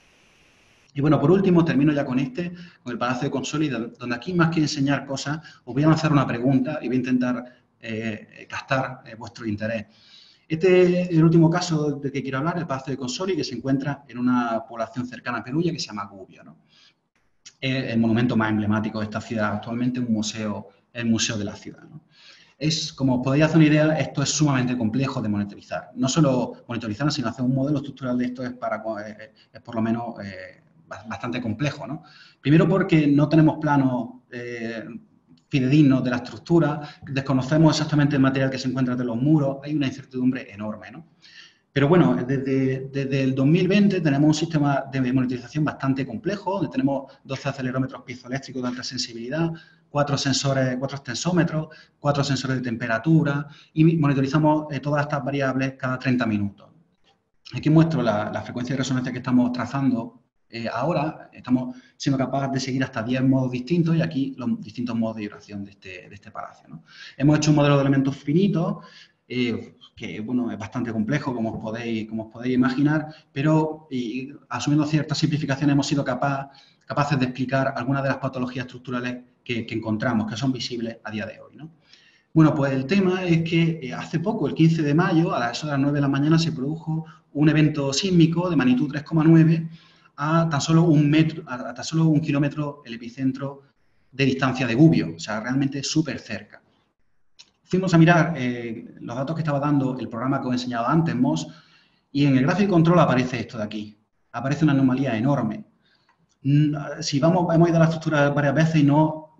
Y bueno, por último, termino ya con este, con el Palacio de Consoli, donde aquí, más que enseñar cosas, os voy a lanzar una pregunta y voy a intentar eh, captar eh, vuestro interés. Este es el último caso de que quiero hablar, el Palacio de Consoli, que se encuentra en una población cercana a Perugia que se llama Gubbio, ¿no? Es el monumento más emblemático de esta ciudad, actualmente un museo, el museo de la ciudad, ¿no? Es, como os podéis hacer una idea, esto es sumamente complejo de monitorizar. No solo monitorizar, sino hacer un modelo estructural de esto es, para, es por lo menos eh, bastante complejo, ¿no? Primero porque no tenemos planos eh, fidedignos de la estructura, desconocemos exactamente el material que se encuentra entre los muros, hay una incertidumbre enorme, ¿no? Pero bueno, desde, desde el dos mil veinte tenemos un sistema de monitorización bastante complejo, donde tenemos doce acelerómetros piezoeléctricos de alta sensibilidad, cuatro sensores, cuatro extensómetros, cuatro sensores de temperatura y monitorizamos eh, todas estas variables cada treinta minutos. Aquí muestro la, la frecuencia de resonancia que estamos trazando eh, ahora. Estamos siendo capaces de seguir hasta diez modos distintos y aquí los distintos modos de vibración de este, de este palacio, ¿no? Hemos hecho un modelo de elementos finitos, eh, que bueno, es bastante complejo, como os podéis, como os podéis imaginar, pero y, asumiendo ciertas simplificaciones hemos sido capaz, capaces de explicar algunas de las patologías estructurales que, que encontramos, que son visibles a día de hoy, ¿no? Bueno, pues el tema es que eh, hace poco, el quince de mayo, a las nueve de la mañana, se produjo un evento sísmico de magnitud tres coma nueve a tan solo un metro, a tan solo un kilómetro el epicentro de distancia de Gubbio, o sea, realmente súper cerca. Fuimos a mirar eh, los datos que estaba dando el programa que os he enseñado antes, M O S, y en el gráfico de control aparece esto de aquí. Aparece una anomalía enorme. Si vamos, hemos ido a la estructura varias veces y no,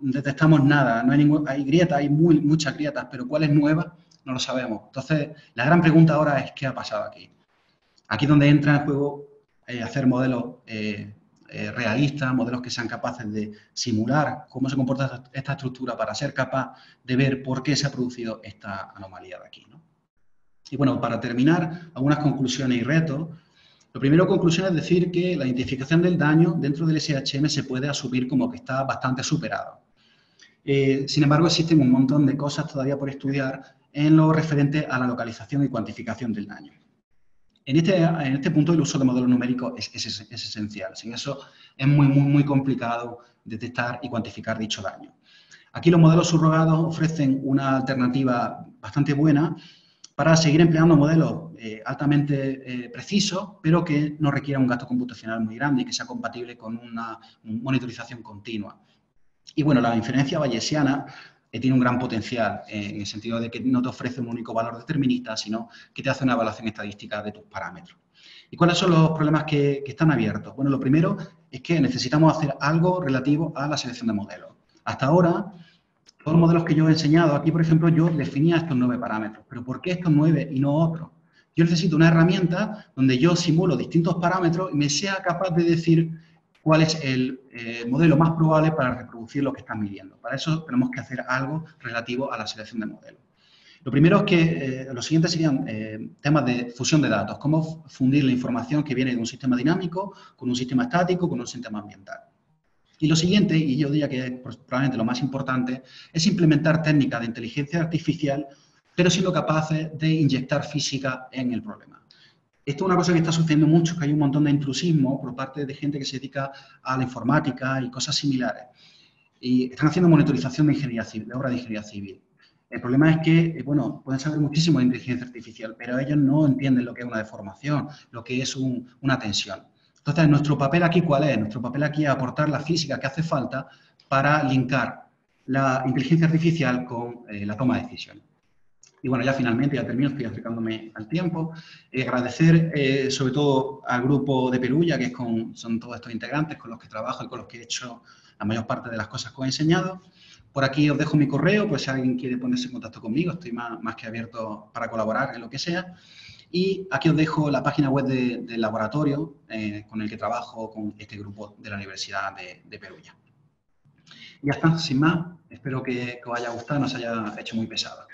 detectamos nada, no hay, ningún, hay grietas, hay muy, muchas grietas, pero ¿cuál es nueva? No lo sabemos. Entonces, la gran pregunta ahora es ¿qué ha pasado aquí? Aquí es donde entra en juego eh, hacer modelos eh, eh, realistas, modelos que sean capaces de simular cómo se comporta esta estructura para ser capaz de ver por qué se ha producido esta anomalía de aquí, ¿no? Y bueno, para terminar, algunas conclusiones y retos. Lo primero, conclusión, es decir que la identificación del daño dentro del S H M se puede asumir como que está bastante superado. Eh, sin embargo, existen un montón de cosas todavía por estudiar en lo referente a la localización y cuantificación del daño. En este, en este punto, el uso de modelos numéricos es, es, es esencial. Sin eso, es muy, muy, muy complicado detectar y cuantificar dicho daño. Aquí los modelos subrogados ofrecen una alternativa bastante buena para seguir empleando modelos eh, altamente eh, precisos, pero que no requieran un gasto computacional muy grande y que sea compatible con una monitorización continua. Y bueno, la inferencia bayesiana eh, tiene un gran potencial eh, en el sentido de que no te ofrece un único valor determinista, sino que te hace una evaluación estadística de tus parámetros. ¿Y cuáles son los problemas que, que están abiertos? Bueno, lo primero es que necesitamos hacer algo relativo a la selección de modelos. Hasta ahora, todos los modelos que yo he enseñado, aquí, por ejemplo, yo definía estos nueve parámetros. ¿Pero por qué estos nueve y no otros? Yo necesito una herramienta donde yo simulo distintos parámetros y me sea capaz de decir cuál es el eh, modelo más probable para reproducir lo que están midiendo. Para eso tenemos que hacer algo relativo a la selección de modelos. Lo primero es que eh, los siguientes serían eh, temas de fusión de datos. Cómo fundir la información que viene de un sistema dinámico con un sistema estático, con un sistema ambiental. Y lo siguiente, y yo diría que es probablemente lo más importante, es implementar técnicas de inteligencia artificial, pero siendo capaces de inyectar física en el problema. Esto es una cosa que está sucediendo mucho, que hay un montón de intrusismo por parte de gente que se dedica a la informática y cosas similares. Y están haciendo monitorización de ingeniería civil, de obra de ingeniería civil. El problema es que, bueno, pueden saber muchísimo de inteligencia artificial, pero ellos no entienden lo que es una deformación, lo que es un, una tensión. Entonces, ¿nuestro papel aquí cuál es? Nuestro papel aquí es aportar la física que hace falta para linkar la inteligencia artificial con eh, la toma de decisiones. Y bueno, ya finalmente, ya termino, estoy acercándome al tiempo. Eh, agradecer eh, sobre todo al grupo de Perulla, que es con, son todos estos integrantes con los que trabajo y con los que he hecho la mayor parte de las cosas que os he enseñado. Por aquí os dejo mi correo, pues si alguien quiere ponerse en contacto conmigo, estoy más, más que abierto para colaborar en lo que sea. Y aquí os dejo la página web de, del laboratorio eh, con el que trabajo con este grupo de la Universidad de, de Perulla. Y ya está, sin más. Espero que, que os haya gustado, no os haya hecho muy pesado.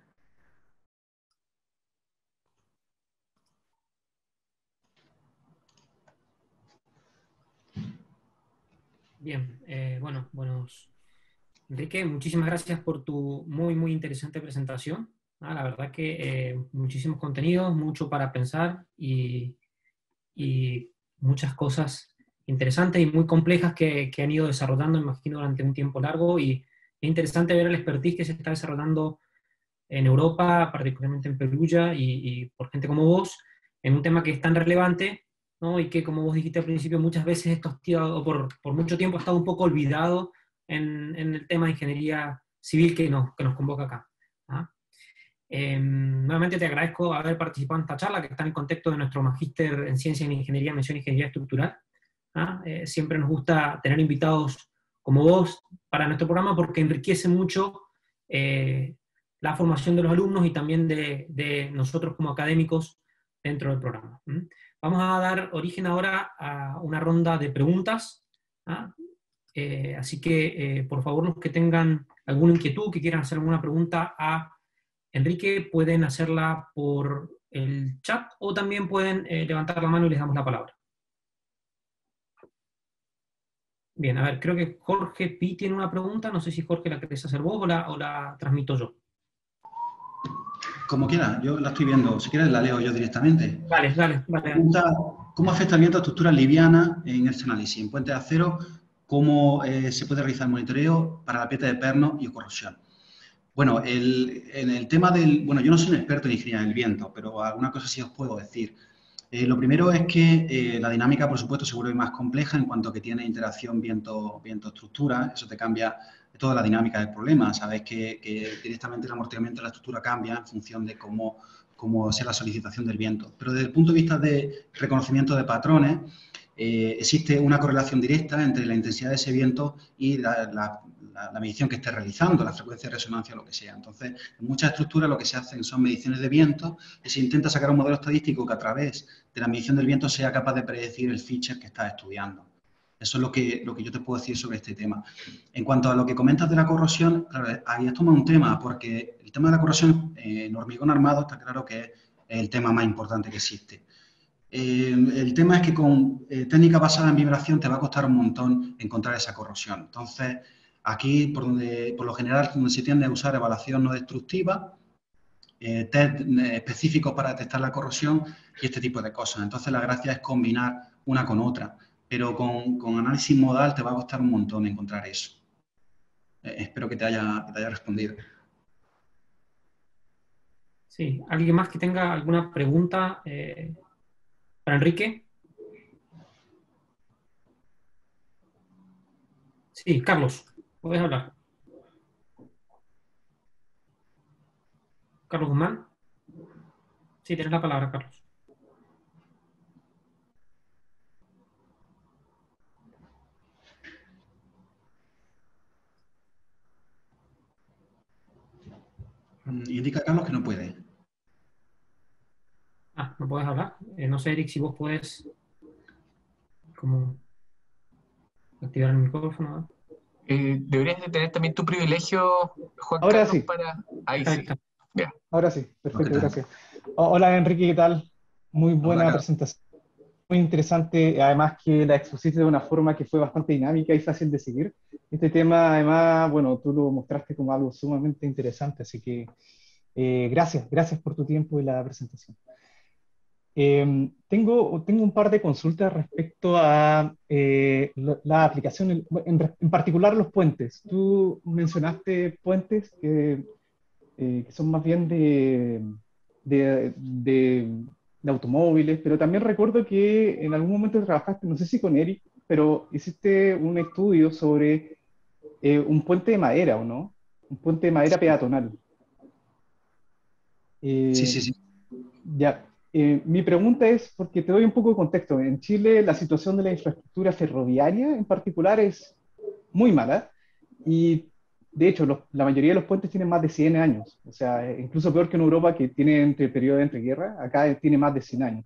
Bien, eh, bueno, buenos. Enrique, muchísimas gracias por tu muy, muy interesante presentación. Ah, la verdad que eh, muchísimos contenidos, mucho para pensar y, y muchas cosas interesantes y muy complejas que, que han ido desarrollando, me imagino, durante un tiempo largo. Y es interesante ver el expertise que se está desarrollando en Europa, particularmente en Perugia, y, y por gente como vos, en un tema que es tan relevante, ¿no? Y que, como vos dijiste al principio, muchas veces esto o por, por mucho tiempo ha estado un poco olvidado en, en el tema de ingeniería civil que nos, que nos convoca acá. ¿Ah? Eh, nuevamente te agradezco haber participado en esta charla, que está en el contexto de nuestro magíster en Ciencia y Ingeniería, mención Ingeniería Estructural. ¿Ah? Eh, siempre nos gusta tener invitados como vos para nuestro programa porque enriquece mucho eh, la formación de los alumnos y también de, de nosotros como académicos dentro del programa. ¿Mm? Vamos a dar origen ahora a una ronda de preguntas. ¿Ah? Eh, así que, eh, por favor, los que tengan alguna inquietud, que quieran hacer alguna pregunta a Enrique, pueden hacerla por el chat o también pueden eh, levantar la mano y les damos la palabra. Bien, a ver, creo que Jorge Pi tiene una pregunta. No sé si Jorge la querés hacer vos o la, o la transmito yo. Como quiera, yo la estoy viendo. Si quieres la leo yo directamente. Vale, dale, vale. Pregunta, ¿cómo afecta el viento a estructuras livianas en este análisis? En puentes de acero, ¿cómo eh, se puede realizar monitoreo para la pieza de perno y corrosión? Bueno, el, en el tema del... Bueno, yo no soy un experto en ingeniería del viento, pero alguna cosa sí os puedo decir. Eh, lo primero es que eh, la dinámica, por supuesto, se vuelve más compleja en cuanto que tiene interacción viento-estructura. Eso te cambia toda la dinámica del problema. Sabes que, que directamente el amortiguamiento de la estructura cambia en función de cómo, cómo sea la solicitación del viento. Pero desde el punto de vista de reconocimiento de patrones, eh, existe una correlación directa entre la intensidad de ese viento y la, la, la, la medición que esté realizando, la frecuencia de resonancia o lo que sea. Entonces, en muchas estructuras lo que se hacen son mediciones de viento y se intenta sacar un modelo estadístico que a través de la medición del viento sea capaz de predecir el feature que estás estudiando. Eso es lo que, lo que yo te puedo decir sobre este tema. En cuanto a lo que comentas de la corrosión, claro, ahí has tomado un tema, porque el tema de la corrosión eh, en hormigón armado está claro que es el tema más importante que existe. Eh, el tema es que con eh, técnica basada en vibración te va a costar un montón encontrar esa corrosión. Entonces, aquí, por, donde, por lo general, donde se tiende a usar evaluación no destructiva, eh, test eh, específicos para detectar la corrosión y este tipo de cosas. Entonces, la gracia es combinar una con otra. Pero con, con análisis modal te va a costar un montón encontrar eso. Eh, espero que te, haya, que te haya respondido. Sí, ¿alguien más que tenga alguna pregunta eh, para Enrique? Sí, Carlos, puedes hablar. Carlos Guzmán. Sí, tienes la palabra, Carlos. Indica Carlos que no puede. Ah, no puedes hablar. Eh, no sé, Eric, si vos puedes como activar el micrófono. Eh, deberías de tener también tu privilegio, Juan Ahora Carlos, sí. para... Ahí Ahí sí. está. Ya. Ahora sí, ¿Qué perfecto, tal? gracias. O- Hola Enrique, ¿qué tal? Muy Hola, buena Carlos. presentación, muy interesante, además que la expusiste de una forma que fue bastante dinámica y fácil de seguir. Este tema, además, bueno, tú lo mostraste como algo sumamente interesante, así que eh, gracias, gracias por tu tiempo y la presentación. Eh, tengo, tengo un par de consultas respecto a eh, la, la aplicación, en, en- en particular los puentes. Tú mencionaste puentes que eh, que son más bien de, de, de- de automóviles, pero también recuerdo que en algún momento trabajaste, no sé si con Eric, pero hiciste un estudio sobre eh, un puente de madera, ¿o no? Un puente de madera peatonal. Sí, Eh, sí, sí. ya, eh, mi pregunta es, porque te doy un poco de contexto, en Chile la situación de la infraestructura ferroviaria en particular es muy mala. Y de hecho, los- la mayoría de los puentes tienen más de cien años. O sea, eh, incluso peor que en Europa, que tiene entre periodo de entreguerra, acá eh, tiene más de cien años.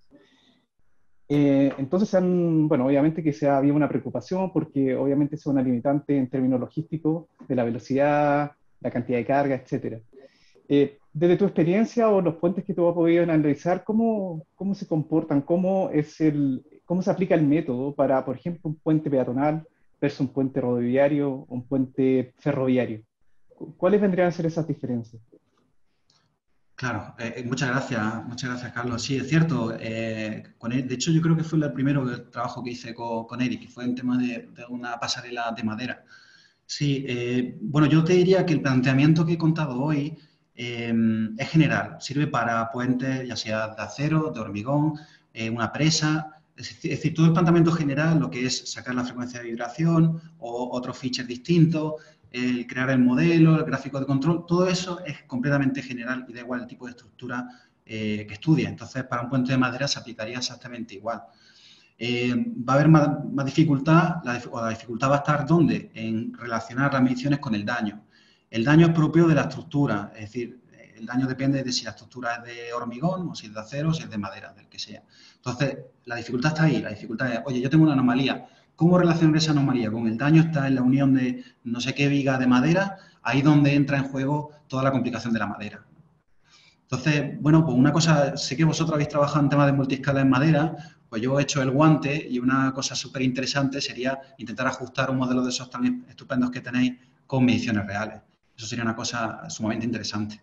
Eh, entonces, han, bueno, obviamente que se había una preocupación porque obviamente es una limitante en términos logísticos de la velocidad, la cantidad de carga, etcétera. Eh, desde tu experiencia o los puentes que tú has podido analizar, ¿cómo, cómo se comportan? ¿Cómo es el, cómo se aplica el método para, por ejemplo, un puente peatonal versus un puente rodoviario o un puente ferroviario? Cu- ¿Cuáles vendrían a ser esas diferencias? Claro, eh, eh, muchas gracias, muchas gracias, Carlos. Sí, es cierto. Eh, con él, de hecho, yo creo que fue el primero que- trabajo que hice con, con Eric, que fue en tema de, de una pasarela de madera. Sí, eh, bueno, yo te diría que el planteamiento que he contado hoy eh, es general, sirve para puentes, ya sea de acero, de hormigón, eh, una presa, es decir, es decir, todo el planteamiento general, lo que es sacar la frecuencia de vibración o otros features distintos, el crear el modelo, el gráfico de control, todo eso es completamente general y da igual el tipo de estructura eh, que estudie. Entonces, para un puente de madera se aplicaría exactamente igual. Eh, va a haber más, más dificultad, la, o la dificultad va a estar ¿dónde? En relacionar las mediciones con el daño. El daño es propio de la estructura, es decir, el daño depende de si la estructura es de hormigón, o si es de acero, o si es de madera, del que sea. Entonces, la dificultad está ahí, la dificultad es, oye, yo tengo una anomalía, ¿cómo relacionar esa anomalía con el daño? Está en la unión de no sé qué viga de madera, ahí donde entra en juego toda la complicación de la madera. Entonces, bueno, pues una cosa, sé que vosotros habéis trabajado en temas de multiescala en madera, pues yo he hecho el guante y una cosa súper interesante sería intentar ajustar un modelo de esos tan estupendos que tenéis con mediciones reales. Eso sería una cosa sumamente interesante.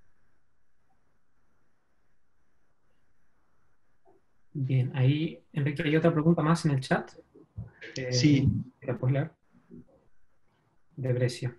Bien, ahí, Enrique, hay otra pregunta más en el chat. Eh, Sí, ¿La puedes leer? De Brescia.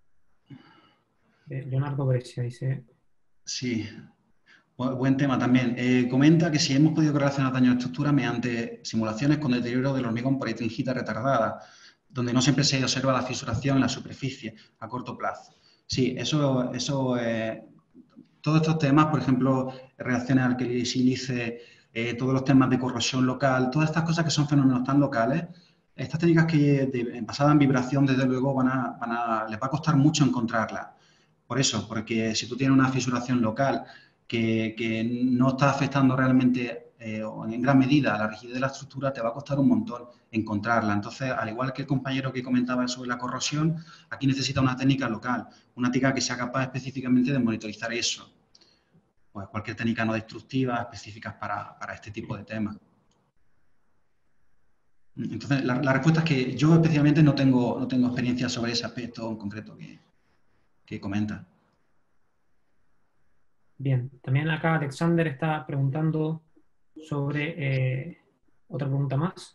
De Leonardo Brescia dice. sí. Bu- Buen tema también. Eh, comenta que si hemos podido relacionar daño de estructura mediante simulaciones con deterioro del hormigón por hidringita retardada, donde no siempre se observa la fisuración en la superficie a corto plazo. Sí, eso, eso eh, todos estos temas, por ejemplo, reacciones alquili-sílice, eh, todos los temas de corrosión local, todas estas cosas que son fenómenos tan locales, estas técnicas que de, basadas en vibración, desde luego, van a, van a, les va a costar mucho encontrarlas. Por eso, porque si tú tienes una fisuración local que, que no está afectando realmente eh, o en gran medida a la rigidez de la estructura, te va a costar un montón encontrarla. Entonces, al igual que el compañero que comentaba sobre la corrosión, aquí necesita una técnica local, una técnica que sea capaz específicamente de monitorizar eso. Pues cualquier técnica no destructiva específica para, para este tipo de temas. Entonces, la, la respuesta es que yo especialmente no tengo, no tengo experiencia sobre ese aspecto en concreto que, que comenta. Bien, también acá Alexander está preguntando sobre eh, otra pregunta más.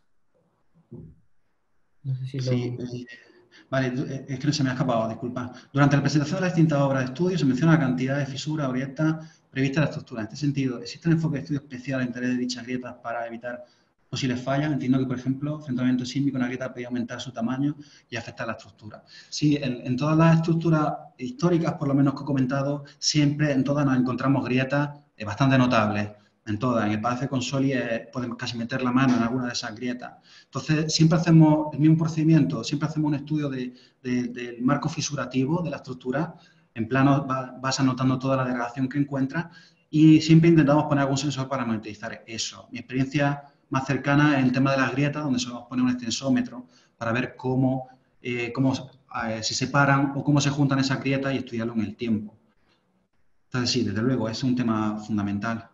No sé si lo... Sí, eh, vale, es que no se me ha escapado, disculpa. Durante la presentación de las distintas obras de estudio se menciona la cantidad de fisuras o grietas previstas en la estructura. En este sentido, ¿existe un enfoque de estudio especial en interés de dichas grietas para evitar posibles fallas? Entiendo que, por ejemplo, frente a un evento sísmico, una grieta puede aumentar su tamaño y afectar la estructura. Sí, en, en todas las estructuras históricas, por lo menos que he comentado, siempre en todas nos encontramos grietas eh, bastante notables. En todas, en el Palacio de Consoli eh, podemos casi meter la mano en alguna de esas grietas. Entonces, siempre hacemos el mismo procedimiento, siempre hacemos un estudio de, de, del marco fisurativo de la estructura, en plano va, vas anotando toda la degradación que encuentras y siempre intentamos poner algún sensor para monitorizar eso. Mi experiencia más cercana es el tema de las grietas, donde solemos poner un extensómetro para ver cómo, eh, cómo eh, se separan o cómo se juntan esas grietas y estudiarlo en el tiempo. Entonces, sí, desde luego, es un tema fundamental.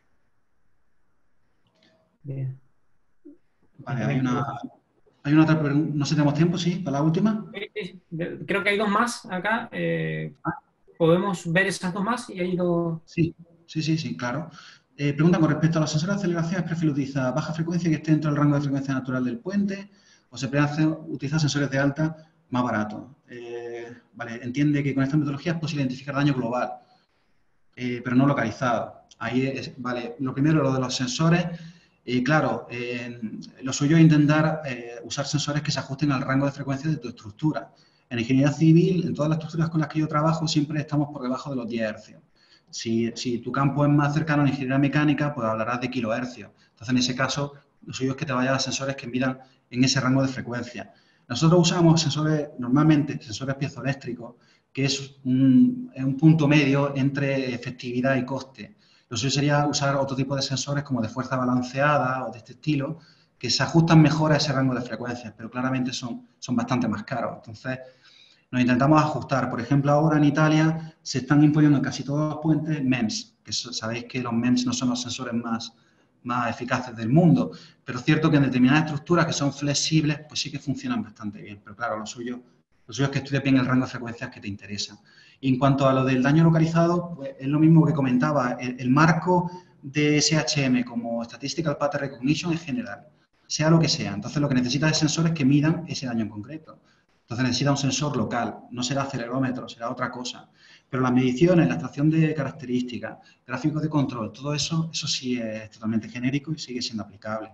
Bien. Vale, hay una, hay una otra pregunta. No sé, ¿tenemos tiempo? Sí, para la última. Creo que hay dos más acá. Eh, ¿Podemos ver esas dos más? Y hay dos... Sí, sí, sí, sí, claro. Eh, pregunta con respecto a los sensores de aceleración, ¿es preferible utilizar baja frecuencia que esté dentro del rango de frecuencia natural del puente o se puede utilizar sensores de alta más baratos? Eh, vale, entiende que con esta metodología es posible identificar daño global, eh, pero no localizado. Ahí es, vale, lo primero, lo de los sensores. Eh, claro, eh, lo suyo es intentar eh, usar sensores que se ajusten al rango de frecuencia de tu estructura. En ingeniería civil, en todas las estructuras con las que yo trabajo, siempre estamos por debajo de los diez hercios. Si, si tu campo es más cercano a la ingeniería mecánica, pues hablarás de kilohercios. Entonces, en ese caso, lo suyo es que te vayas a sensores que midan en ese rango de frecuencia. Nosotros usamos sensores, normalmente, sensores piezoeléctricos, que es un, es un punto medio entre efectividad y coste. Lo suyo sería usar otro tipo de sensores como de fuerza balanceada o de este estilo, que se ajustan mejor a ese rango de frecuencias, pero claramente son, son bastante más caros. Entonces, nos intentamos ajustar. Por ejemplo, ahora en Italia se están imponiendo en casi todos los puentes M E M S, que sabéis que los M E M S no son los sensores más, más eficaces del mundo, pero es cierto que en determinadas estructuras que son flexibles, pues sí que funcionan bastante bien. Pero claro, lo suyo, lo suyo es que estudies bien el rango de frecuencias que te interesa. Y en cuanto a lo del daño localizado, pues es lo mismo que comentaba. El, el marco de S H M como Statistical Pattern Recognition es general, sea lo que sea. Entonces, lo que necesitas es sensores que midan ese daño en concreto. Entonces, necesita un sensor local. No será acelerómetro, será otra cosa. Pero las mediciones, la extracción de características, gráficos de control, todo eso, eso sí es totalmente genérico y sigue siendo aplicable.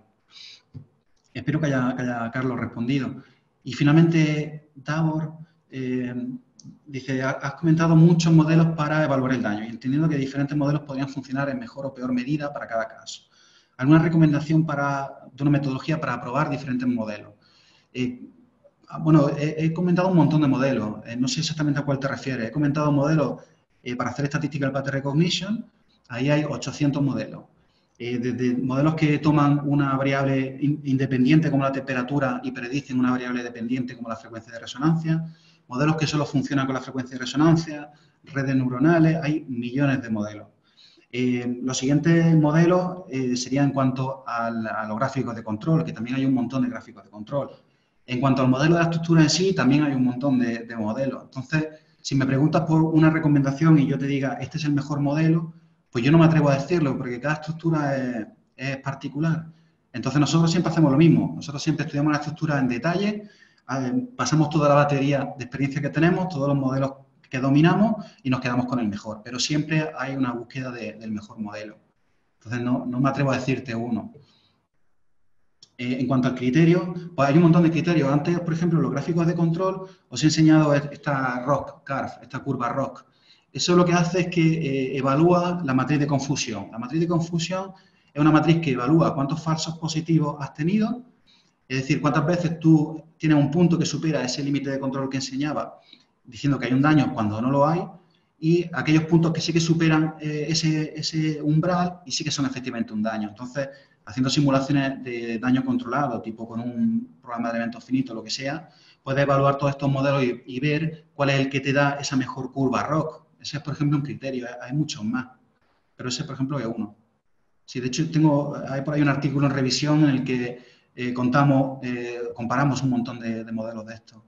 Espero que haya, que haya Carlos respondido. Y finalmente, Davor... Eh, dice, has comentado muchos modelos para evaluar el daño y entendiendo que diferentes modelos podrían funcionar en mejor o peor medida para cada caso. ¿Alguna recomendación para, de una metodología para probar diferentes modelos? Eh, bueno, he, he comentado un montón de modelos, eh, no sé exactamente a cuál te refieres. He comentado modelos eh, para hacer Statistical Pattern Recognition, ahí hay ochocientos modelos. Eh, desde modelos que toman una variable in, independiente como la temperatura y predicen una variable dependiente como la frecuencia de resonancia, modelos que solo funcionan con la frecuencia de resonancia, redes neuronales, hay millones de modelos. Eh, los siguientes modelos eh, serían en cuanto al, a los gráficos de control, que también hay un montón de gráficos de control. En cuanto al modelo de la estructura en sí, también hay un montón de, de modelos. Entonces, si me preguntas por una recomendación y yo te diga, este es el mejor modelo, pues yo no me atrevo a decirlo, porque cada estructura es, es particular. Entonces, nosotros siempre hacemos lo mismo. Nosotros siempre estudiamos la estructura en detalle, pasamos toda la batería de experiencia que tenemos, todos los modelos que dominamos y nos quedamos con el mejor. Pero siempre hay una búsqueda de, del mejor modelo. Entonces, no, no me atrevo a decirte uno. Eh, en cuanto al criterio, pues hay un montón de criterios. Antes, por ejemplo, los gráficos de control, os he enseñado esta ROC, curve, esta curva ROC. Eso lo que hace es que eh, evalúa la matriz de confusión. La matriz de confusión es una matriz que evalúa cuántos falsos positivos has tenido Es decir, cuántas veces tú tienes un punto que supera ese límite de control que enseñaba, diciendo que hay un daño cuando no lo hay, y aquellos puntos que sí que superan eh, ese, ese umbral y sí que son efectivamente un daño. Entonces, haciendo simulaciones de daño controlado, tipo con un programa de eventos finitos, lo que sea, puedes evaluar todos estos modelos y, y ver cuál es el que te da esa mejor curva R O C. Ese es, por ejemplo, un criterio. Hay muchos más, pero ese, por ejemplo, es uno. Sí, de hecho, tengo, hay por ahí un artículo en revisión en el que eh, contamos, eh, comparamos un montón de, de modelos de estos.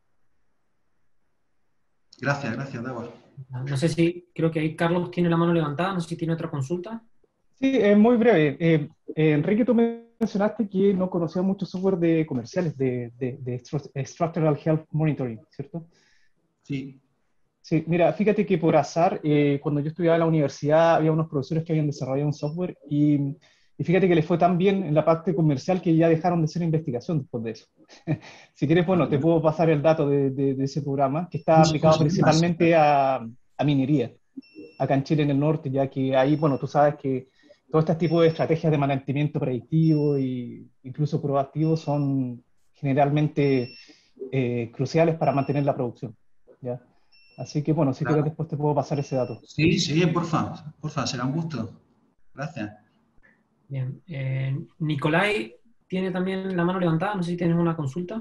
Gracias, gracias, Débora. No sé si, creo que ahí Carlos tiene la mano levantada, no sé si tiene otra consulta. Sí, es muy breve. Eh, eh, Enrique, tú mencionaste que no conocías mucho software de comerciales de, de, de Structural Health Monitoring, ¿cierto? Sí. Sí, mira, fíjate que por azar, eh, cuando yo estudiaba en la universidad, había unos profesores que habían desarrollado un software y, y fíjate que les fue tan bien en la parte comercial que ya dejaron de hacer investigación después de eso. Si quieres, bueno, te puedo pasar el dato de, de, de ese programa, que está aplicado principalmente a, a minería, acá en Chile, en el norte, ya que ahí, bueno, tú sabes que todo este tipo de estrategias de mantenimiento predictivo e incluso proactivo son generalmente eh, cruciales para mantener la producción, ¿ya? Así que, bueno, si Claro. quieres después te puedo pasar ese dato. Sí, sí, porfa, porfa, será un gusto. Gracias. Bien. Eh, Nicolai tiene también la mano levantada, no sé si tienes una consulta.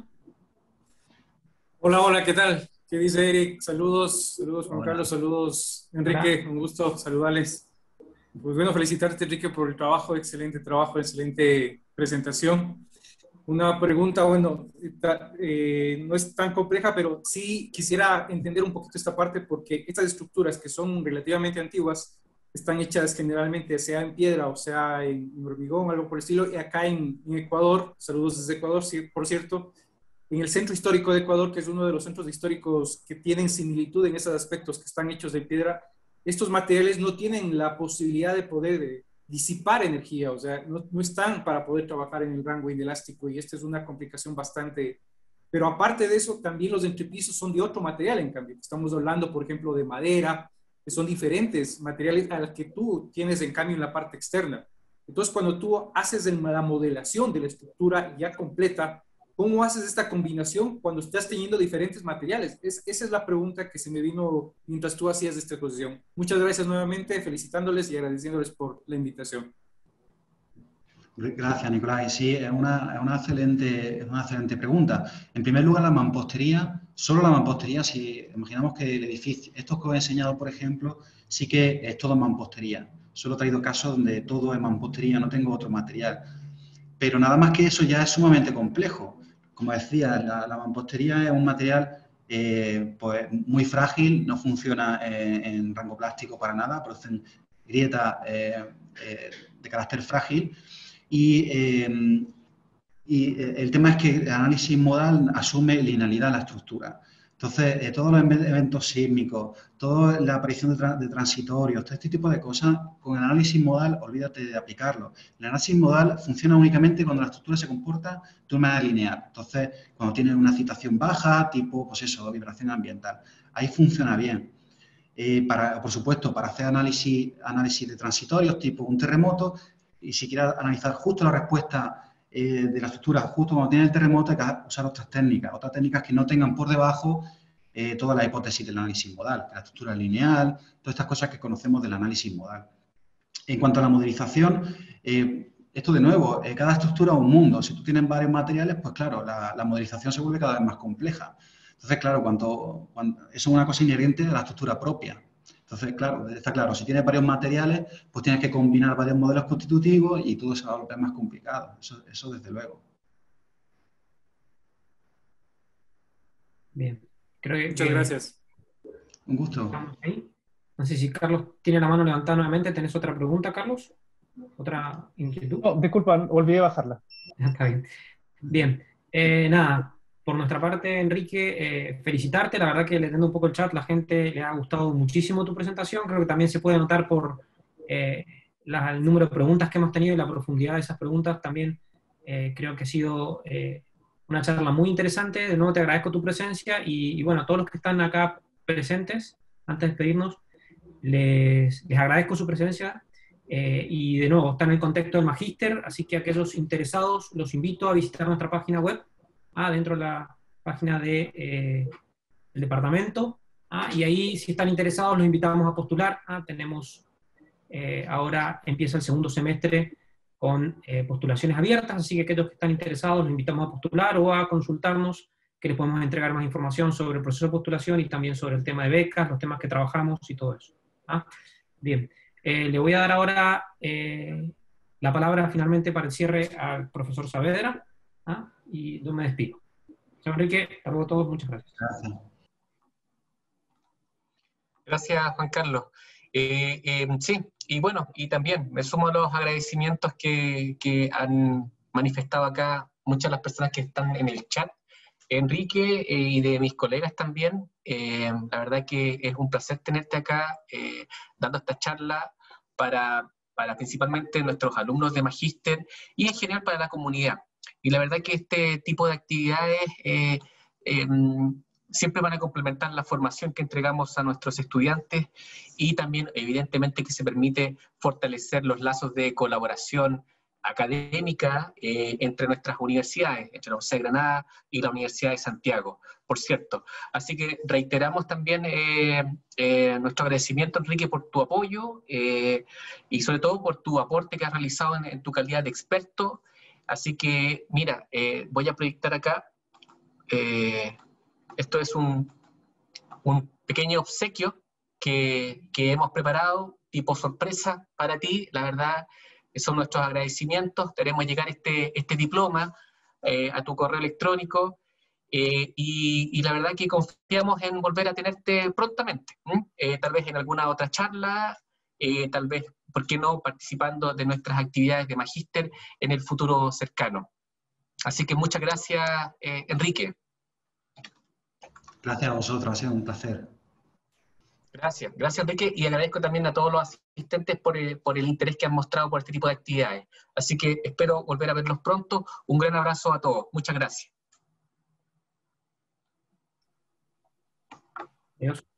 Hola, hola, ¿qué tal? ¿Qué dice Eric? Saludos, saludos Juan Hola. Carlos, saludos Enrique, Hola. un gusto saludarles. Pues bueno, felicitarte Enrique por el trabajo, excelente trabajo, excelente presentación. Una pregunta, bueno, eh, no es tan compleja, pero sí quisiera entender un poquito esta parte porque estas estructuras que son relativamente antiguas están hechas generalmente sea en piedra o sea en, en hormigón, algo por el estilo, y acá en, en Ecuador, saludos desde Ecuador, sí, por cierto, en el Centro Histórico de Ecuador, que es uno de los centros históricos que tienen similitud en esos aspectos que están hechos de piedra, estos materiales no tienen la posibilidad de poder eh, disipar energía, o sea, no, no están para poder trabajar en el rango inelástico y esta es una complicación bastante... Pero aparte de eso, también los entrepisos son de otro material, en cambio. Estamos hablando, por ejemplo, de madera, que son diferentes materiales a los que tú tienes, en cambio, en la parte externa. Entonces, cuando tú haces la modelación de la estructura ya completa, ¿cómo haces esta combinación cuando estás teniendo diferentes materiales? Es, esa es la pregunta que se me vino mientras tú hacías esta exposición. Muchas gracias nuevamente, felicitándoles y agradeciéndoles por la invitación. Gracias, Nicolás. Sí, es una, es una, excelente, es una excelente pregunta. En primer lugar, la mampostería, solo la mampostería, si imaginamos que el edificio, estos que os he enseñado, por ejemplo, sí que es todo mampostería. Solo he traído casos donde todo es mampostería, no tengo otro material. Pero nada más que eso ya es sumamente complejo. Como decía, la, la mampostería es un material eh, pues, muy frágil, no funciona en, en rango plástico para nada, producen grietas eh, eh, de carácter frágil. Y, eh, y el tema es que el análisis modal asume linealidad en la estructura. Entonces, eh, todos los eventos sísmicos, toda la aparición de, tra de transitorios, todo este tipo de cosas, con el análisis modal, olvídate de aplicarlo. El análisis modal funciona únicamente cuando la estructura se comporta de una manera lineal. Entonces, cuando tiene una excitación baja, tipo, pues eso, vibración ambiental, ahí funciona bien. Eh, para, por supuesto, para hacer análisis, análisis de transitorios, tipo un terremoto, y si quieres analizar justo la respuesta eh, de la estructura, justo cuando tiene el terremoto, hay que usar otras técnicas, otras técnicas que no tengan por debajo eh, toda la hipótesis del análisis modal, la estructura lineal, todas estas cosas que conocemos del análisis modal. En cuanto a la modelización, eh, esto de nuevo, eh, cada estructura es un mundo. Si tú tienes varios materiales, pues claro, la, la modelización se vuelve cada vez más compleja. Entonces, claro, cuando, cuando, eso es una cosa inherente a la estructura propia. Entonces, claro, está claro, si tienes varios materiales, pues tienes que combinar varios modelos constitutivos y todo se va a volver más complicado. Eso, eso desde luego. Bien. Creo que, Muchas que gracias. Un gusto. Estamos ahí. No sé si Carlos tiene la mano levantada nuevamente. ¿Tenés otra pregunta, Carlos? ¿Otra inquietud? No, disculpa, olvidé bajarla. Está bien. Bien. Eh, nada. Por nuestra parte, Enrique, eh, felicitarte. La verdad que leyendo un poco el chat, la gente le ha gustado muchísimo tu presentación. Creo que también se puede notar por eh, la, el número de preguntas que hemos tenido y la profundidad de esas preguntas. También eh, creo que ha sido eh, una charla muy interesante. De nuevo te agradezco tu presencia y, y bueno, a todos los que están acá presentes, antes de despedirnos, les, les agradezco su presencia Eh, y de nuevo, está en el contexto del magíster, así que aquellos interesados los invito a visitar nuestra página web, ah, dentro de la página del de, eh, departamento, ah, y ahí si están interesados los invitamos a postular. Ah, tenemos, eh, ahora empieza el segundo semestre con eh, postulaciones abiertas, así que aquellos que están interesados los invitamos a postular o a consultarnos, que les podemos entregar más información sobre el proceso de postulación y también sobre el tema de becas, los temas que trabajamos y todo eso. ¿Ah? Bien. Eh, le voy a dar ahora eh, la palabra finalmente para el cierre al profesor Saavedra, ¿ah? Y yo me despido. Señor Enrique, hasta luego a todos, muchas gracias. Gracias. Gracias, Juan Carlos. Eh, eh, sí, y bueno, y también me sumo a los agradecimientos que, que han manifestado acá muchas de las personas que están en el chat. Enrique, eh, y de mis colegas también, eh, la verdad que es un placer tenerte acá eh, dando esta charla para, para principalmente nuestros alumnos de Magíster y en general para la comunidad. Y la verdad que este tipo de actividades eh, eh, siempre van a complementar la formación que entregamos a nuestros estudiantes y también evidentemente que se permite fortalecer los lazos de colaboración académica eh, entre nuestras universidades, entre la Universidad de Granada y la Universidad de Santiago, por cierto. Así que reiteramos también eh, eh, nuestro agradecimiento, Enrique, por tu apoyo eh, y sobre todo por tu aporte que has realizado en, en tu calidad de experto. Así que, mira, eh, voy a proyectar acá, eh, esto es un, un pequeño obsequio que, que hemos preparado, tipo sorpresa para ti, la verdad. Son nuestros agradecimientos. Queremos llegar este, este diploma eh, a tu correo electrónico eh, y, y la verdad que confiamos en volver a tenerte prontamente, eh, tal vez en alguna otra charla, eh, tal vez, ¿por qué no?, participando de nuestras actividades de magíster en el futuro cercano. Así que muchas gracias, eh, Enrique. Gracias a vosotros, ha sido un placer. Gracias, gracias Enrique, y agradezco también a todos los asistentes por el, por el interés que han mostrado por este tipo de actividades. Así que espero volver a verlos pronto. Un gran abrazo a todos. Muchas gracias. Adiós.